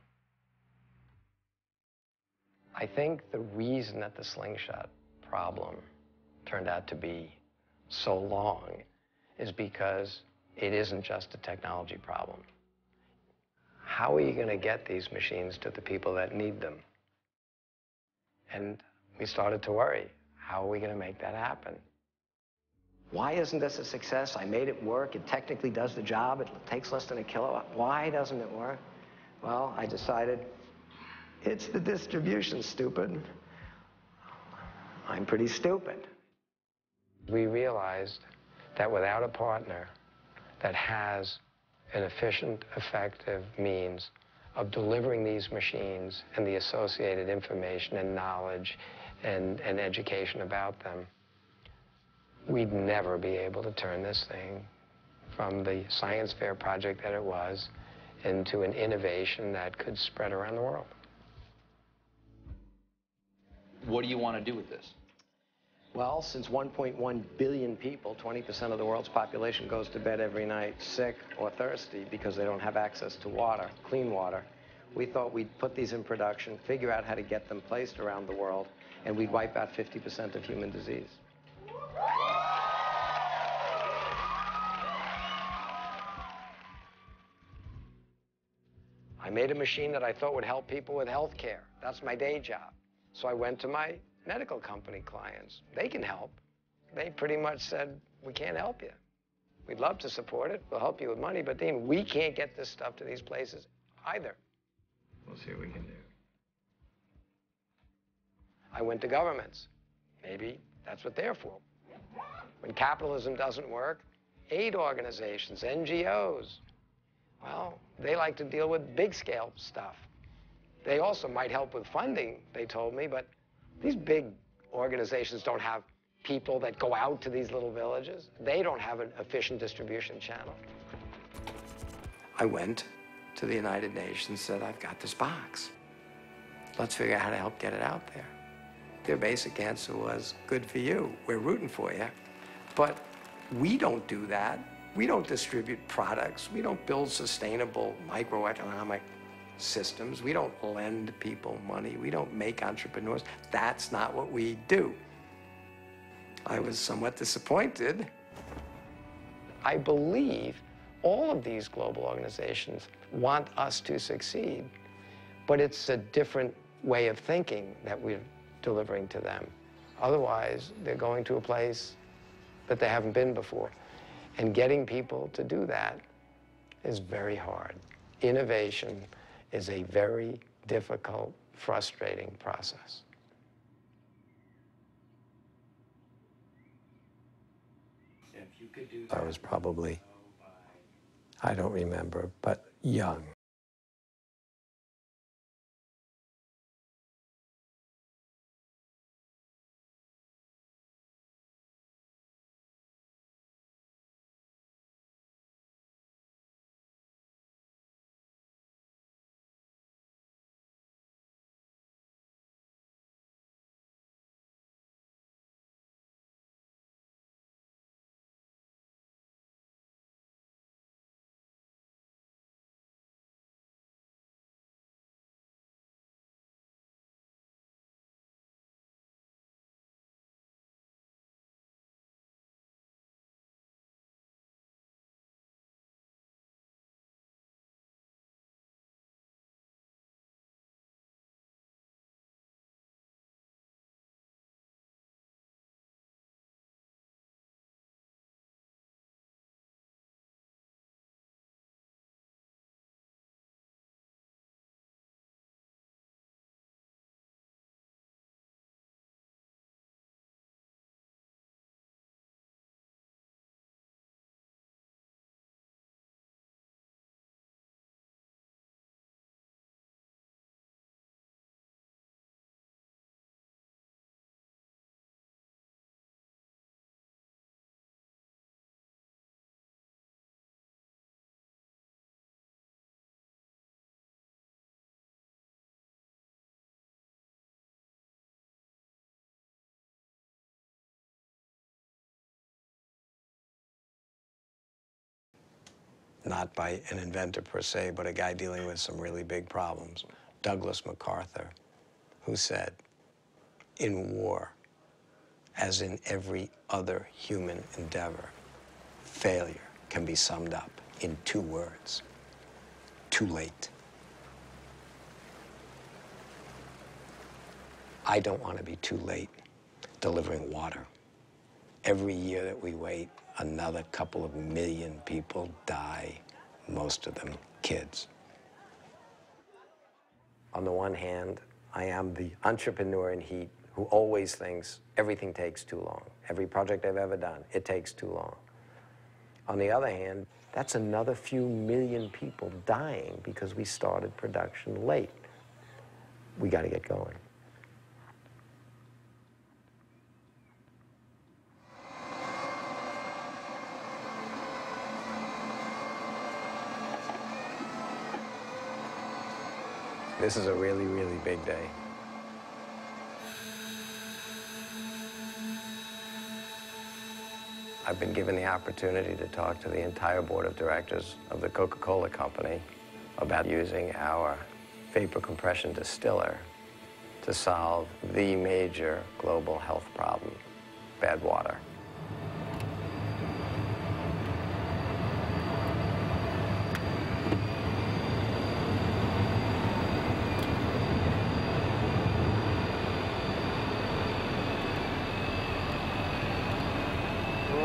I think the reason that the slingshot problem turned out to be so long is because it isn't just a technology problem. How are you going to get these machines to the people that need them? And we started to worry, how are we going to make that happen? Why isn't this a success? I made it work. It technically does the job. It takes less than a kilowatt. Why doesn't it work? Well, I decided it's the distribution, stupid. I'm pretty stupid. We realized that without a partner that has an efficient, effective means of delivering these machines and the associated information and knowledge and, and education about them, we'd never be able to turn this thing from the science fair project that it was into an innovation that could spread around the world. What do you want to do with this? Well, since one point one billion people, twenty percent of the world's population, goes to bed every night sick or thirsty because they don't have access to water, clean water, we thought we'd put these in production, figure out how to get them placed around the world, and we'd wipe out fifty percent of human disease. I made a machine that I thought would help people with health care. That's my day job. So I went to my medical company clients. They can help. They pretty much said, we can't help you. We'd love to support it. We'll help you with money, but Dean, we can't get this stuff to these places either. We'll see what we can do. I went to governments. Maybe that's what they're for. When capitalism doesn't work, aid organizations, N G Os, well, they like to deal with big-scale stuff. They also might help with funding, they told me, but these big organizations don't have people that go out to these little villages. They don't have an efficient distribution channel. I went to the United Nations and said, I've got this box. Let's figure out how to help get it out there. Their basic answer was, good for you. We're rooting for you. But we don't do that. We don't distribute products. We don't build sustainable microeconomic systems. We don't lend people money. We don't make entrepreneurs. That's not what we do. I was somewhat disappointed. I believe all of these global organizations want us to succeed, but it's a different way of thinking that we're delivering to them. Otherwise, they're going to a place that they haven't been before. And getting people to do that is very hard. Innovation is a very difficult, frustrating process. I was probably, I don't remember, but young. Not by an inventor per se, but a guy dealing with some really big problems, Douglas MacArthur, who said, in war, as in every other human endeavor, failure can be summed up in two words: too late. I don't want to be too late delivering water. Every year that we wait, another couple of million people die, most of them kids. On the one hand, I am the entrepreneur in heat who always thinks everything takes too long. Every project I've ever done, it takes too long. On the other hand, that's another few million people dying because we started production late. We got to get going. This is a really, really big day. I've been given the opportunity to talk to the entire board of directors of the Coca-Cola Company about using our vapor compression distiller to solve the major global health problem, bad water.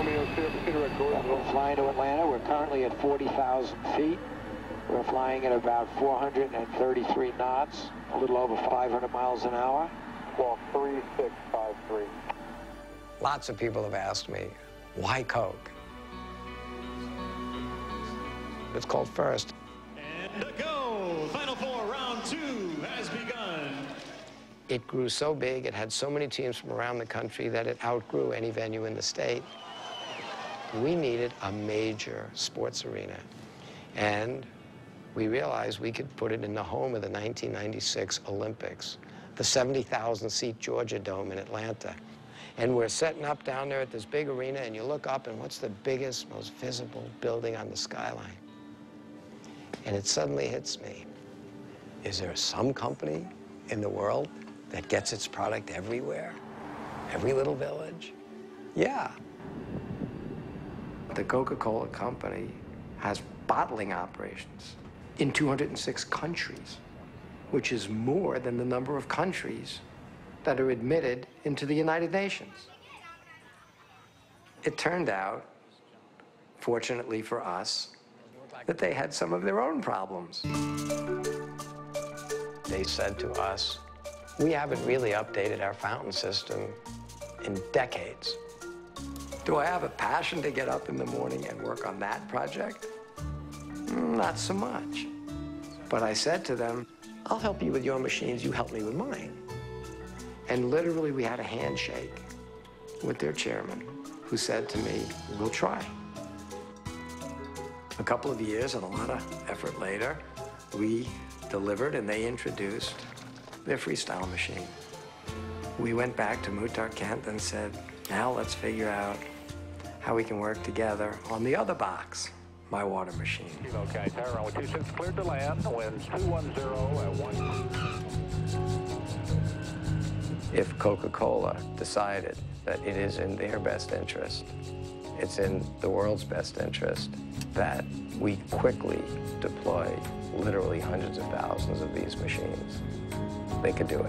We're flying to Atlanta. We're currently at forty thousand feet. We're flying at about four hundred thirty-three knots, a little over five hundred miles an hour. Well, three six five three. Lots of people have asked me, why Coke? It's called First. And a go! Final four, round two has begun. It grew so big, it had so many teams from around the country that it outgrew any venue in the state. We needed a major sports arena. And we realized we could put it in the home of the nineteen ninety-six Olympics, the seventy thousand seat Georgia Dome in Atlanta. And we're setting up down there at this big arena, and you look up, and what's the biggest, most visible building on the skyline? And it suddenly hits me. Is there some company in the world that gets its product everywhere? Every little village? Yeah. The Coca-Cola Company has bottling operations in two hundred six countries, which is more than the number of countries that are admitted into the United Nations. It turned out, fortunately for us, that they had some of their own problems. They said to us, we haven't really updated our fountain system in decades. Do I have a passion to get up in the morning and work on that project? Not so much. But I said to them, I'll help you with your machines, you help me with mine. And literally we had a handshake with their chairman, who said to me, we'll try. A couple of years and a lot of effort later, we delivered and they introduced their freestyle machine. We went back to Muhtar Kent and said, now let's figure out how we can work together on the other box, my water machine. Okay, tower runway two six cleared to land, wind two one zero at one. If Coca-Cola decided that it is in their best interest, it's in the world's best interest, that we quickly deploy literally hundreds of thousands of these machines, they could do it.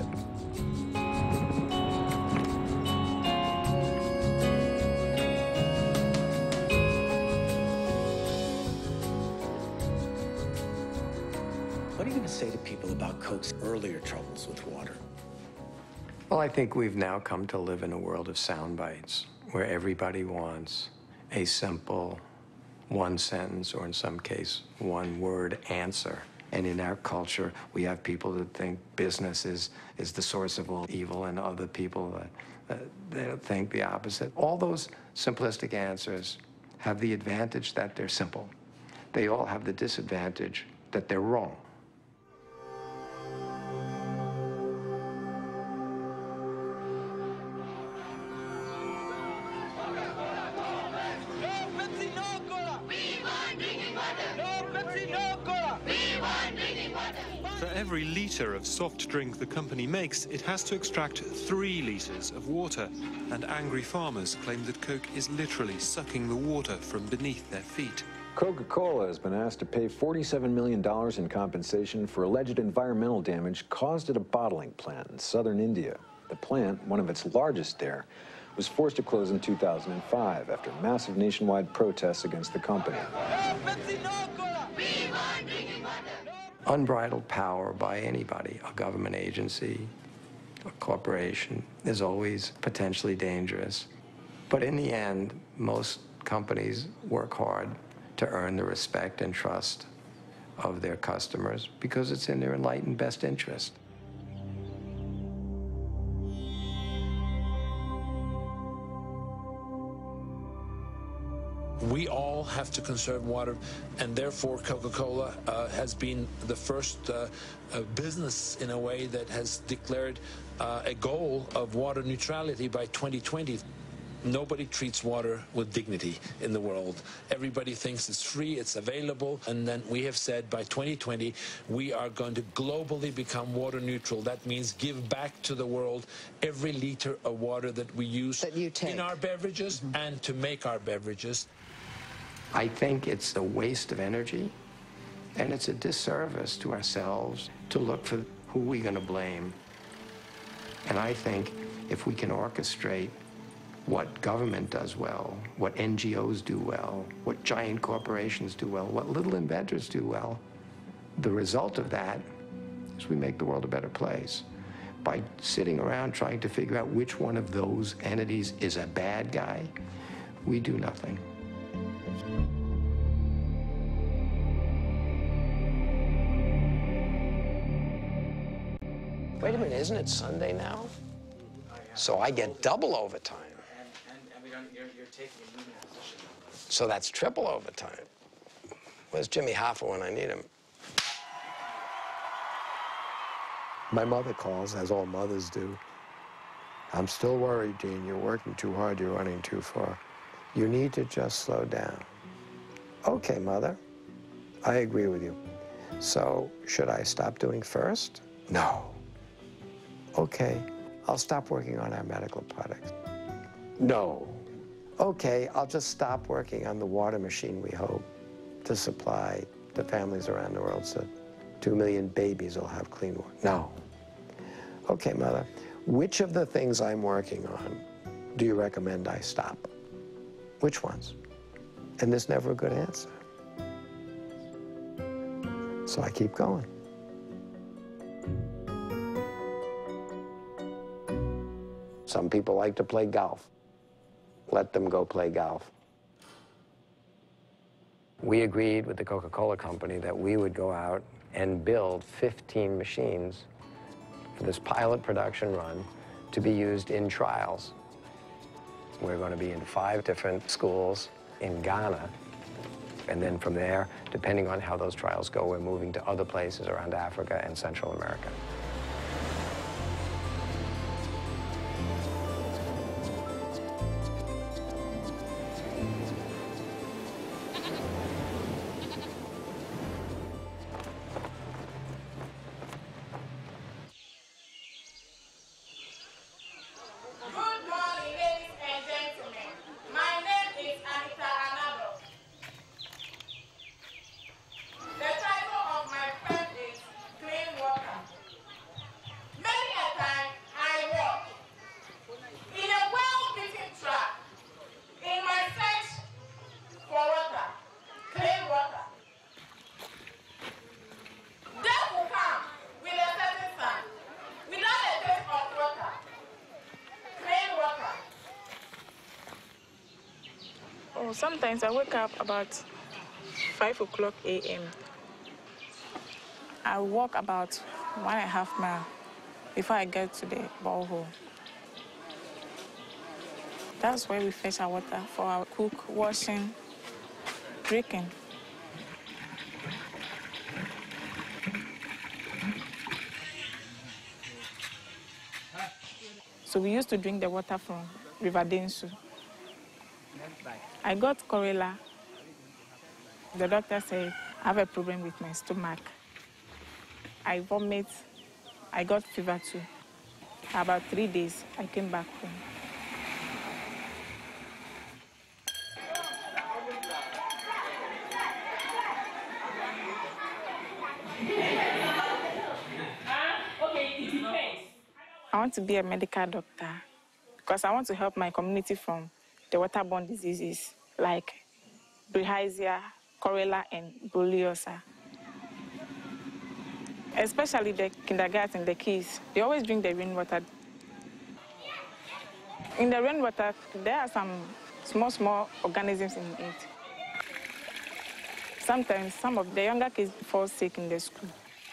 What are you going to say to people about Coke's earlier troubles with water? Well, I think we've now come to live in a world of sound bites, where everybody wants a simple one sentence, or in some case, one word answer. And in our culture, we have people that think business is, is the source of all evil, and other people that, that, that think the opposite. All those simplistic answers have the advantage that they're simple. They all have the disadvantage that they're wrong. For every litre of soft drink the company makes, it has to extract three litres of water. And angry farmers claim that Coke is literally sucking the water from beneath their feet. Coca-Cola has been asked to pay forty-seven million dollars in compensation for alleged environmental damage caused at a bottling plant in southern India. The plant, one of its largest there, was forced to close in two thousand five after massive nationwide protests against the company. Unbridled power by anybody, a government agency, a corporation, is always potentially dangerous. But in the end, most companies work hard to earn the respect and trust of their customers because it's in their enlightened best interest. We all have to conserve water, and therefore Coca-Cola uh, has been the first uh, uh, business in a way that has declared uh, a goal of water neutrality by twenty twenty. Nobody treats water with dignity in the world. Everybody thinks it's free, it's available, and then we have said by twenty twenty we are going to globally become water neutral. That means give back to the world every liter of water that we use that you take in our beverages mm-hmm. and to make our beverages. I think it's a waste of energy, and it's a disservice to ourselves to look for who we're going to blame. And I think if we can orchestrate what government does well, what N G Os do well, what giant corporations do well, what little inventors do well. The result of that is we make the world a better place. By sitting around trying to figure out which one of those entities is a bad guy, we do nothing. Wait a minute, isn't it Sunday now? So I get double overtime. And, and, and we don't, you're, you're taking a moving position. So that's triple overtime. Where's Jimmy Hoffa when I need him? My mother calls, as all mothers do. I'm still worried, Dean. You're working too hard. You're running too far. You need to just slow down. Okay, Mother. I agree with you. So, should I stop doing first? No. Okay, I'll stop working on our medical products. No. Okay, I'll just stop working on the water machine we hope to supply the families around the world so two million babies will have clean water. No. Okay, Mother, which of the things I'm working on do you recommend I stop? Which ones? And there's never a good answer. So I keep going. Some people like to play golf. Let them go play golf. We agreed with the Coca-Cola company that we would go out and build fifteen machines for this pilot production run to be used in trials. We're going to be in five different schools in Ghana. And then from there, depending on how those trials go, we're moving to other places around Africa and Central America. Sometimes I wake up about five o'clock a m I walk about one and a half mile before I get to the borehole. That's where we fetch our water for our cook, washing, drinking. So we used to drink the water from River Densu. I got cholera. The doctor said I have a problem with my stomach. I vomit. I got fever too. About three days, I came back home. I want to be a medical doctor because I want to help my community from the waterborne diseases like bilharzia, cholera, and borreliosis. Especially the kindergarten, the kids, they always drink the rainwater. In the rainwater, there are some small, small organisms in it. Sometimes some of the younger kids fall sick in the school.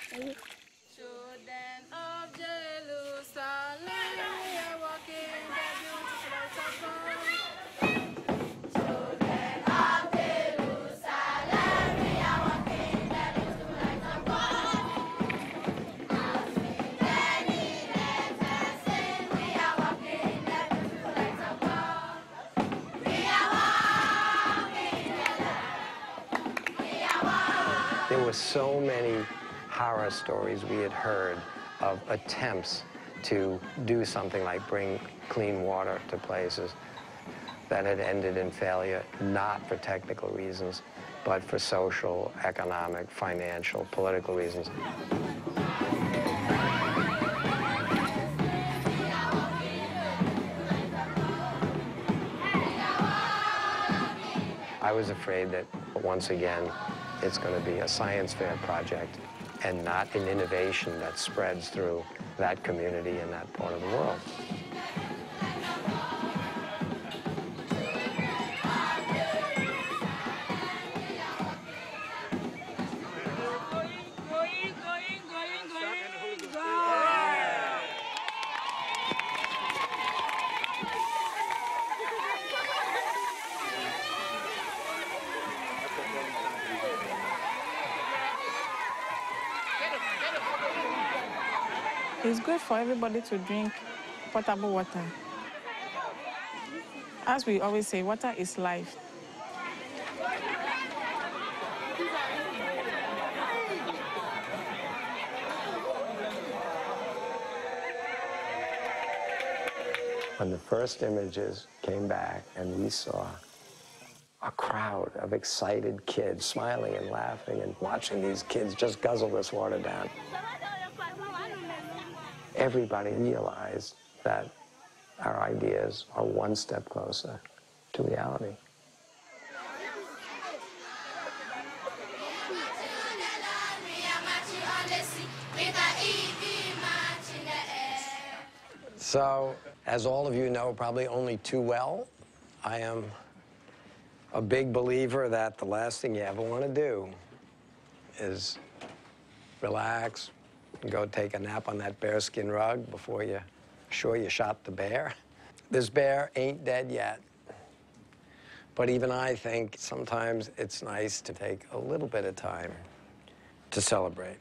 There were so many horror stories we had heard of attempts to do something like bring clean water to places that had ended in failure, not for technical reasons, but for social, economic, financial, political reasons. was afraid that, once again, it's going to be a science fair project and not an innovation that spreads through that community and that part of the world. It's good for everybody to drink potable water. As we always say, water is life. When the first images came back and we saw a crowd of excited kids smiling and laughing and watching these kids just guzzle this water down, everybody realized that our ideas are one step closer to reality. So, as all of you know probably only too well, I am a big believer that the last thing you ever want to do is relax, go take a nap on that bearskin rug before you're sure you shot the bear. This bear ain't dead yet. But even I think sometimes it's nice to take a little bit of time to celebrate.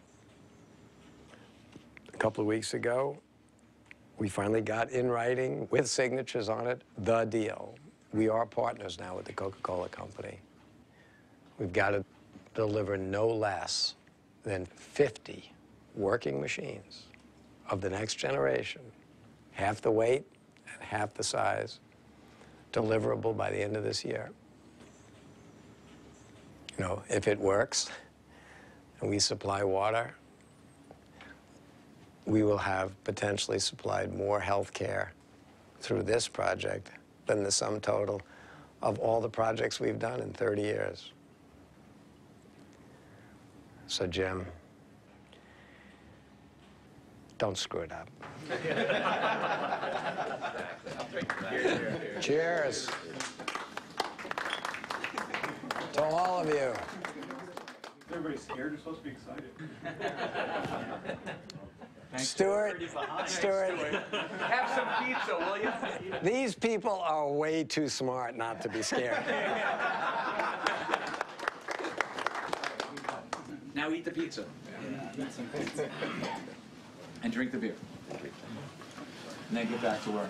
A couple of weeks ago, we finally got in writing with signatures on it, the deal. We are partners now with the Coca-Cola Company. We've got to deliver no less than fifty working machines of the next generation, half the weight and half the size, deliverable by the end of this year. You know, if it works and we supply water, we will have potentially supplied more health care through this project than the sum total of all the projects we've done in thirty years. So, Jim, don't screw it up. Cheers. To all of you. Everybody's scared. You're supposed to be excited. Stuart, Stuart, Have some pizza, will you? these people are way too smart not to be scared. Now eat the pizza. Yeah. Eat some pizza. And drink the beer. And then get back to work.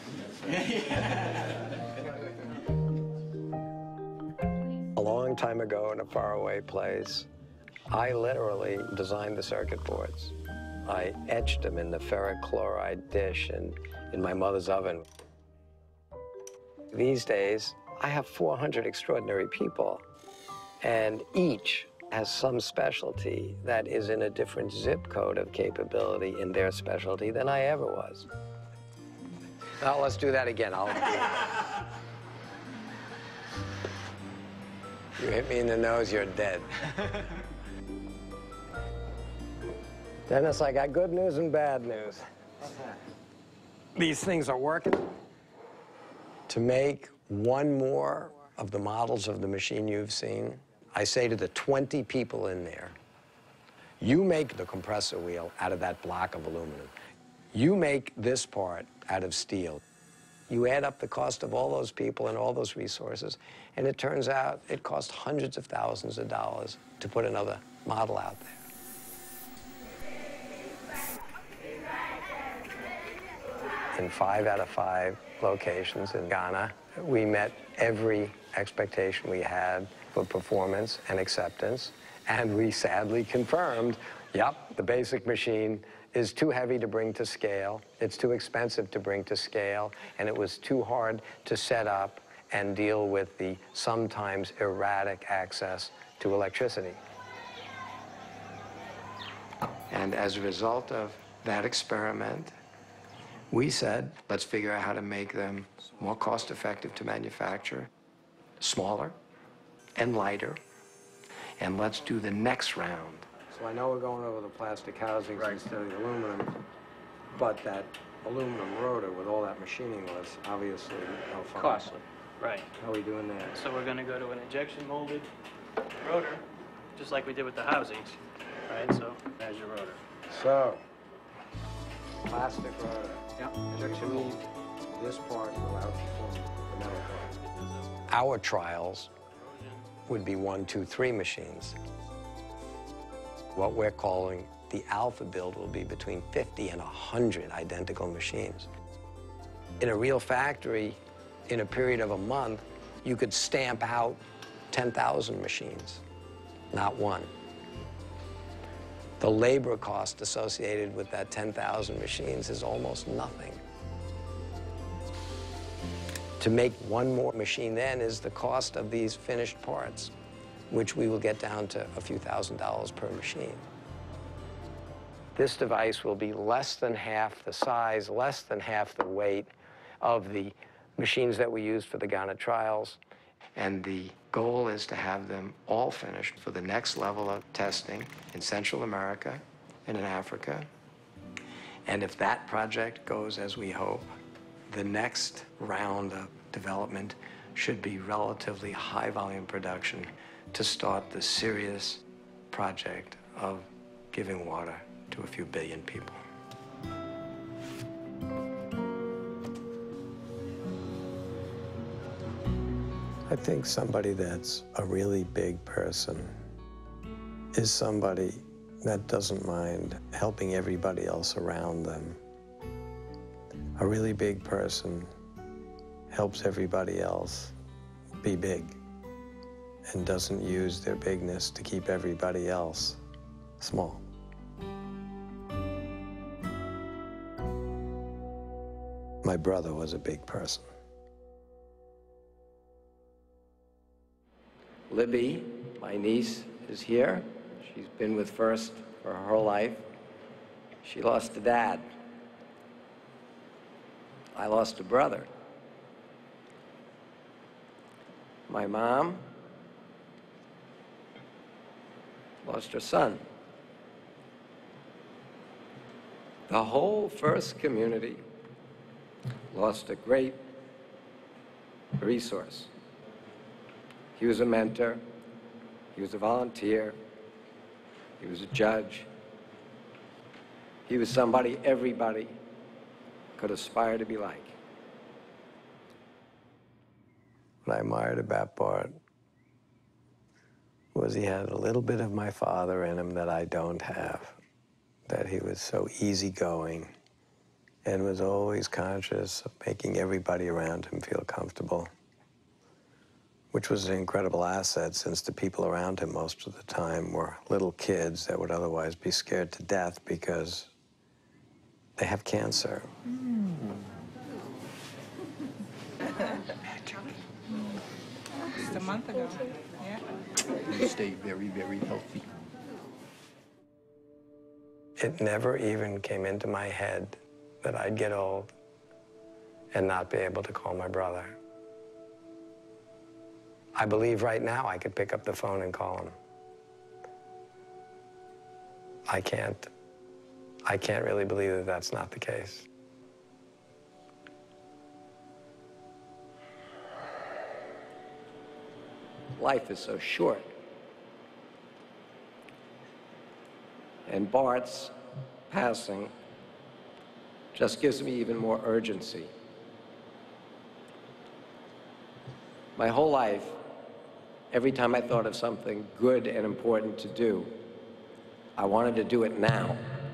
A long time ago in a faraway place, I literally designed the circuit boards. I etched them in the ferric chloride dish and in my mother's oven. These days, I have four hundred extraordinary people, and each has some specialty that is in a different zip code of capability in their specialty than I ever was. Now, let's do that again. I'll... You hit me in the nose, you're dead. Dennis, I got good news and bad news. These things are working. To make one more of the models of the machine you've seen, I say to the twenty people in there, you make the compressor wheel out of that block of aluminum. You make this part out of steel. You add up the cost of all those people and all those resources, and it turns out it costs hundreds of thousands of dollars to put another model out there. In five out of five locations in Ghana, we met every expectation we had for performance and acceptance, and we sadly confirmed, yep, the basic machine is too heavy to bring to scale, it's too expensive to bring to scale, and it was too hard to set up and deal with the sometimes erratic access to electricity. And as a result of that experiment, we said, let's figure out how to make them more cost-effective to manufacture, smaller, and lighter, and let's do the next round. So I know we're going over the plastic housings right. instead of the aluminum, but that aluminum rotor with all that machining was obviously no fun. Costly, right. How are we doing that? So we're going to go to an injection molded rotor, just like we did with the housings, right? So there's your rotor. So, plastic rotor. Yep. Injection molded. This part will outperform the metal part. Our trials would be one, two, three machines. What we're calling the alpha build will be between fifty and one hundred identical machines. In a real factory, in a period of a month, you could stamp out ten thousand machines, not one. The labor cost associated with that ten thousand machines is almost nothing. To make one more machine then is the cost of these finished parts, which we will get down to a few thousand dollars per machine. This device will be less than half the size, less than half the weight of the machines that we used for the Ghana trials, and the goal is to have them all finished for the next level of testing in Central America and in Africa. And if that project goes as we hope, the next round of development should be relatively high volume production to start the serious project of giving water to a few billion people. I think somebody that's a really big person is somebody that doesn't mind helping everybody else around them. A really big person helps everybody else be big and doesn't use their bigness to keep everybody else small. My brother was a big person. Libby, my niece, is here. She's been with First for her whole life. She lost a dad. I lost a brother. My mom lost her son. The whole First community lost a great resource. He was a mentor, he was a volunteer, he was a judge. He was somebody everybody could aspire to be like. What I admired about Bart was he had a little bit of my father in him that I don't have, that he was so easygoing and was always conscious of making everybody around him feel comfortable, which was an incredible asset since the people around him most of the time were little kids that would otherwise be scared to death because they have cancer. Mm. Just a month ago, yeah. You stay very, very healthy. It never even came into my head that I'd get old and not be able to call my brother. I believe right now I could pick up the phone and call him. I can't, I can't really believe that that's not the case. Life is so short. And Bart's passing just gives me even more urgency. My whole life, every time I thought of something good and important to do, I wanted to do it now.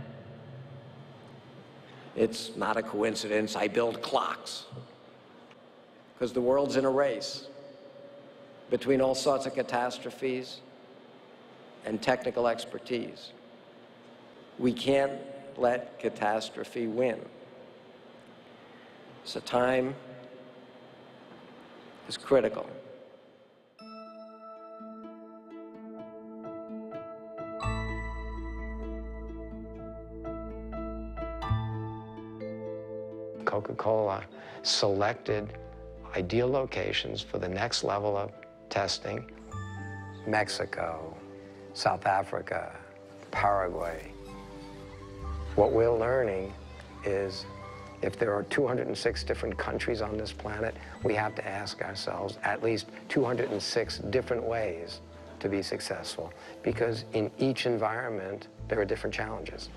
It's not a coincidence I build clocks, because the world's in a race between all sorts of catastrophes and technical expertise. We can't let catastrophe win. So time is critical. Coca-Cola selected ideal locations for the next level of testing Mexico, South Africa, Paraguay. What we're learning is if there are two hundred six different countries on this planet, we have to ask ourselves at least two hundred six different ways to be successful, because in each environment, there are different challenges.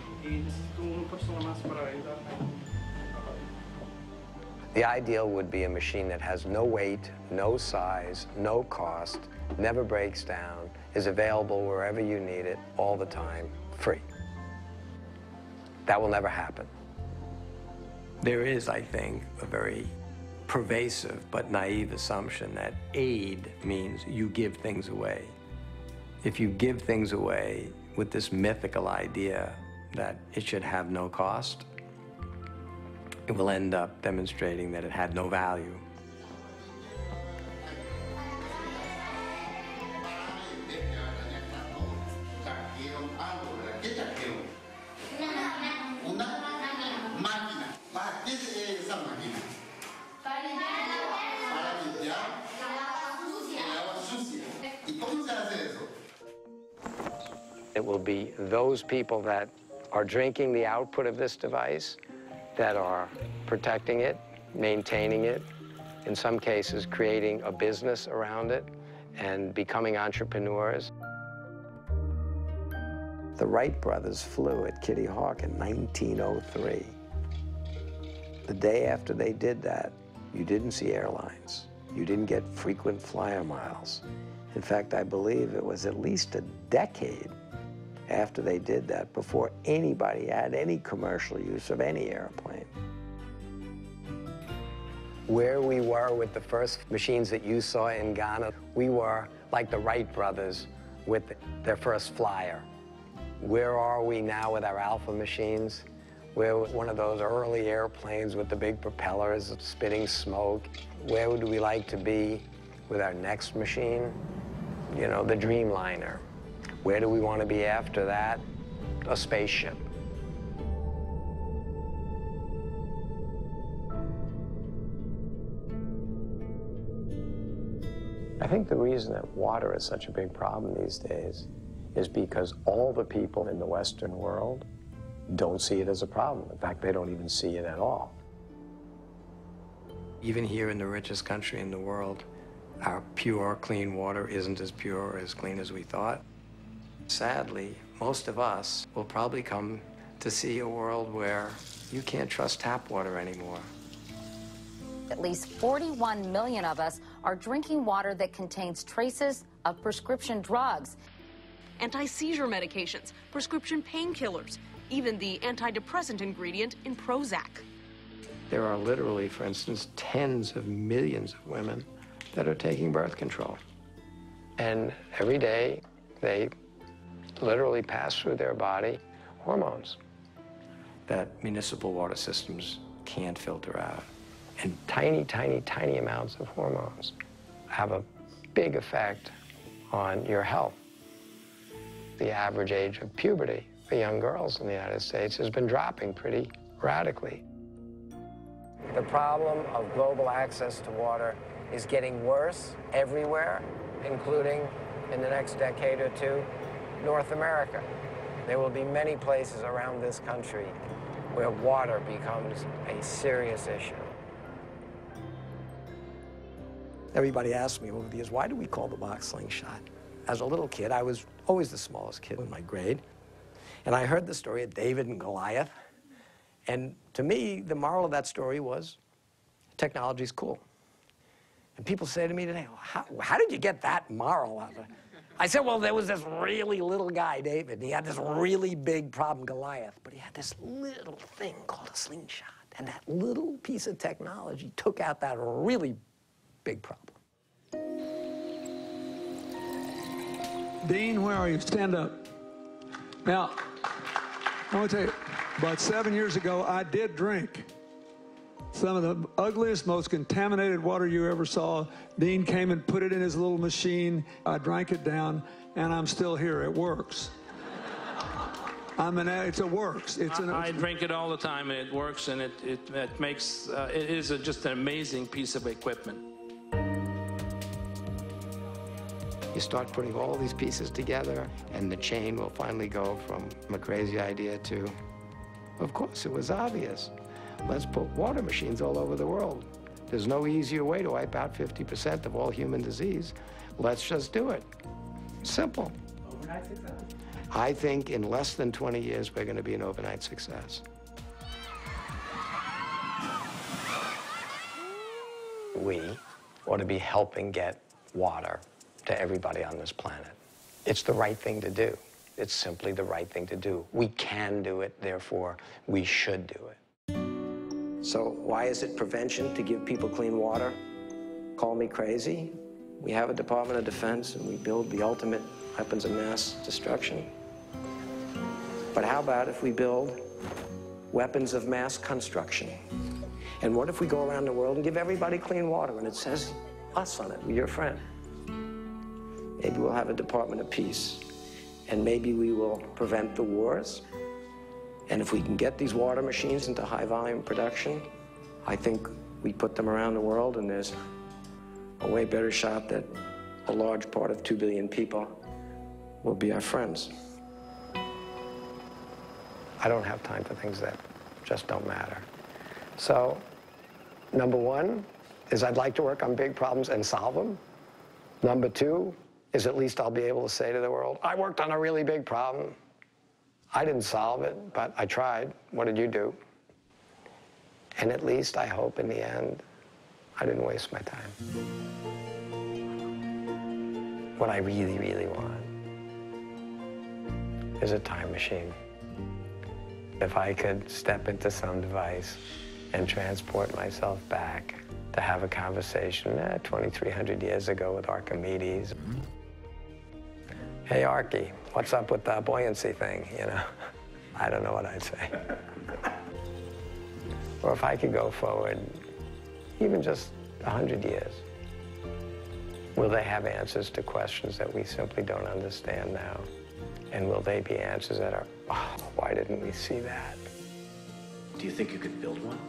The ideal would be a machine that has no weight, no size, no cost, never breaks down, is available wherever you need it, all the time, free. That will never happen. There is, I think, a very pervasive but naive assumption that aid means you give things away. If you give things away with this mythical idea that it should have no cost, it will end up demonstrating that it had no value. It will be those people that are drinking the output of this device that are protecting it, maintaining it, in some cases creating a business around it and becoming entrepreneurs. The Wright brothers flew at Kitty Hawk in nineteen oh three. The day after they did that, you didn't see airlines. You didn't get frequent flyer miles. In fact, I believe it was at least a decade after they did that before anybody had any commercial use of any airplane. Where we were with the first machines that you saw in Ghana, we were like the Wright brothers with their first flyer. Where are we now with our Alpha machines? We're one of those early airplanes with the big propellers spitting smoke. Where would we like to be with our next machine? You know, the Dreamliner. Where do we want to be after that? A spaceship. I think the reason that water is such a big problem these days is because all the people in the Western world don't see it as a problem. In fact, they don't even see it at all. Even here in the richest country in the world, our pure, clean water isn't as pure or as clean as we thought. Sadly, most of us will probably come to see a world where you can't trust tap water anymore. At least forty-one million of us are drinking water that contains traces of prescription drugs. Anti-seizure medications, prescription painkillers, even the antidepressant ingredient in Prozac. There are literally, for instance, tens of millions of women that are taking birth control. And every day, they literally pass through their body hormones that municipal water systems can't filter out. And tiny, tiny, tiny amounts of hormones have a big effect on your health. The average age of puberty for young girls in the United States has been dropping pretty radically. The problem of global access to water is getting worse everywhere, including in the next decade or two, North America. There will be many places around this country where water becomes a serious issue. Everybody asked me over the years, why do we call the box slingshot? As a little kid, I was always the smallest kid in my grade. And I heard the story of David and Goliath. And to me, the moral of that story was, technology's cool. And people say to me today, well, how, how did you get that moral out of it? I said, well, there was this really little guy, David, and he had this really big problem, Goliath, but he had this little thing called a slingshot. And that little piece of technology took out that really big problem. Dean, where are you? Stand up. Now, I want to tell you, about seven years ago, I did drink some of the ugliest, most contaminated water you ever saw. Dean came and put it in his little machine. I drank it down, and I'm still here. It works. I'm an, it's a works. It's an, I drink it all the time, and it works, and it, it, it makes, uh, it is a, just an amazing piece of equipment. You start putting all these pieces together, and the chain will finally go from a crazy idea to, of course, it was obvious. Let's put water machines all over the world. There's no easier way to wipe out fifty percent of all human disease. Let's just do it. Simple. Overnight success. I think in less than twenty years, we're going to be an overnight success. We ought to be helping get water to everybody on this planet. It's the right thing to do. It's simply the right thing to do. We can do it, therefore, we should do it. So why is it prevention to give people clean water? Call me crazy. We have a Department of Defense, and we build the ultimate weapons of mass destruction. But how about if we build weapons of mass construction? And what if we go around the world and give everybody clean water, and it says us on it, we're your friend? Maybe we'll have a Department of Peace, and maybe we will prevent the wars. And if we can get these water machines into high volume production, I think we put them around the world, and there's a way better shot that a large part of two billion people will be our friends. I don't have time for things that just don't matter. So, number one is I'd like to work on big problems and solve them. Number two is at least I'll be able to say to the world, I worked on a really big problem. I didn't solve it, but I tried. What did you do? And at least I hope in the end, I didn't waste my time. What I really, really want is a time machine. If I could step into some device and transport myself back to have a conversation eh, twenty-three hundred years ago with Archimedes. Hey, Archie, what's up with the buoyancy thing, you know? I don't know what I'd say. Or if I could go forward, even just a hundred years, will they have answers to questions that we simply don't understand now? And will they be answers that are, oh, why didn't we see that? Do you think you could build one?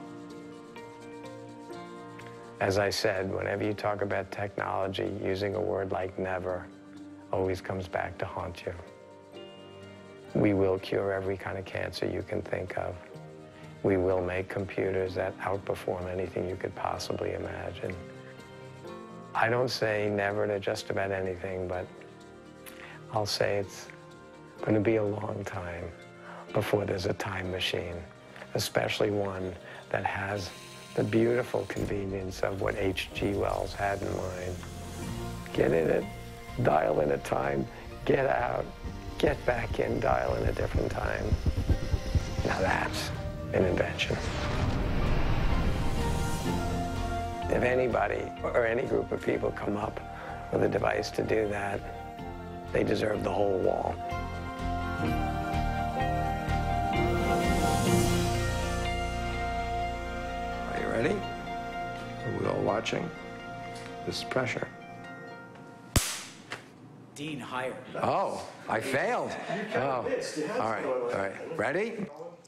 As I said, whenever you talk about technology, using a word like never always comes back to haunt you. We will cure every kind of cancer you can think of. We will make computers that outperform anything you could possibly imagine. I don't say never to just about anything, but I'll say it's going to be a long time before there's a time machine, especially one that has the beautiful convenience of what H G Wells had in mind. Get in it, dial in a time, get out, get back in, dial in a different time. Now that's an invention. If anybody or any group of people come up with a device to do that, they deserve the whole wall. Are you ready? Are we all watching? This is pressure. Dean, higher. Oh, I failed. Oh, all right, all right. Ready?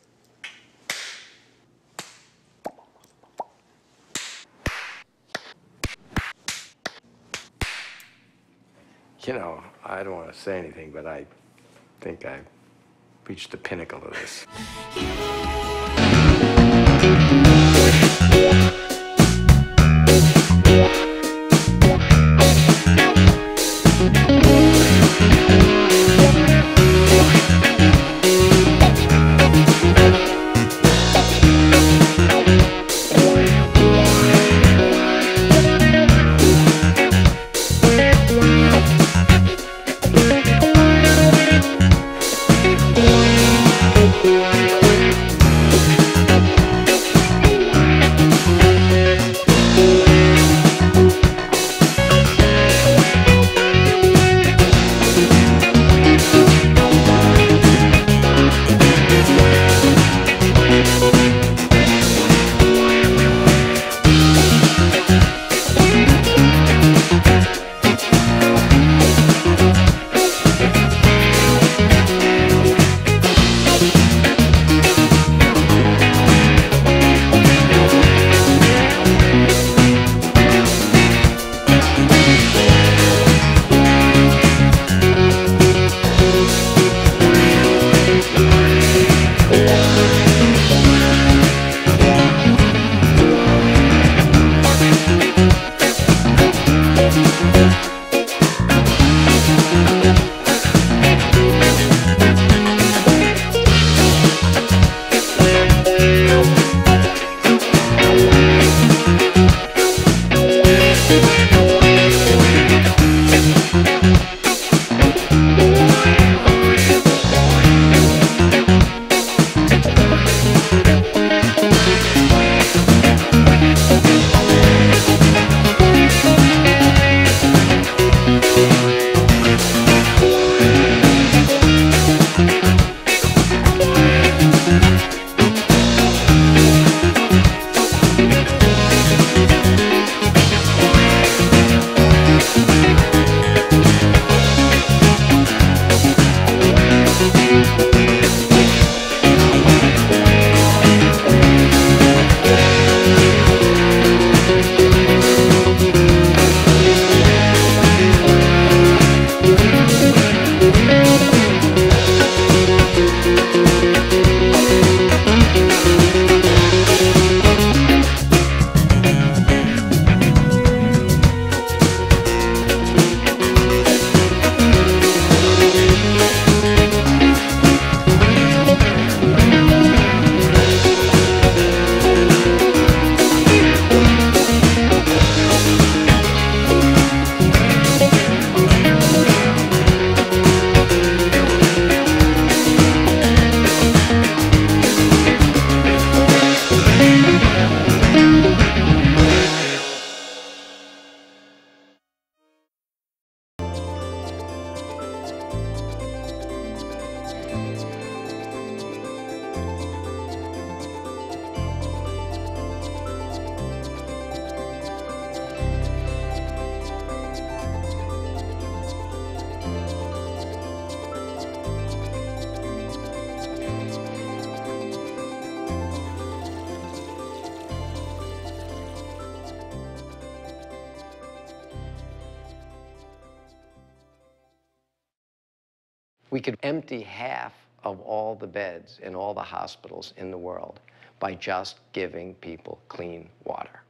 You know, I don't want to say anything, but I think I've reached the pinnacle of this. We'll be right back. We could empty half of all the beds in all the hospitals in the world by just giving people clean water.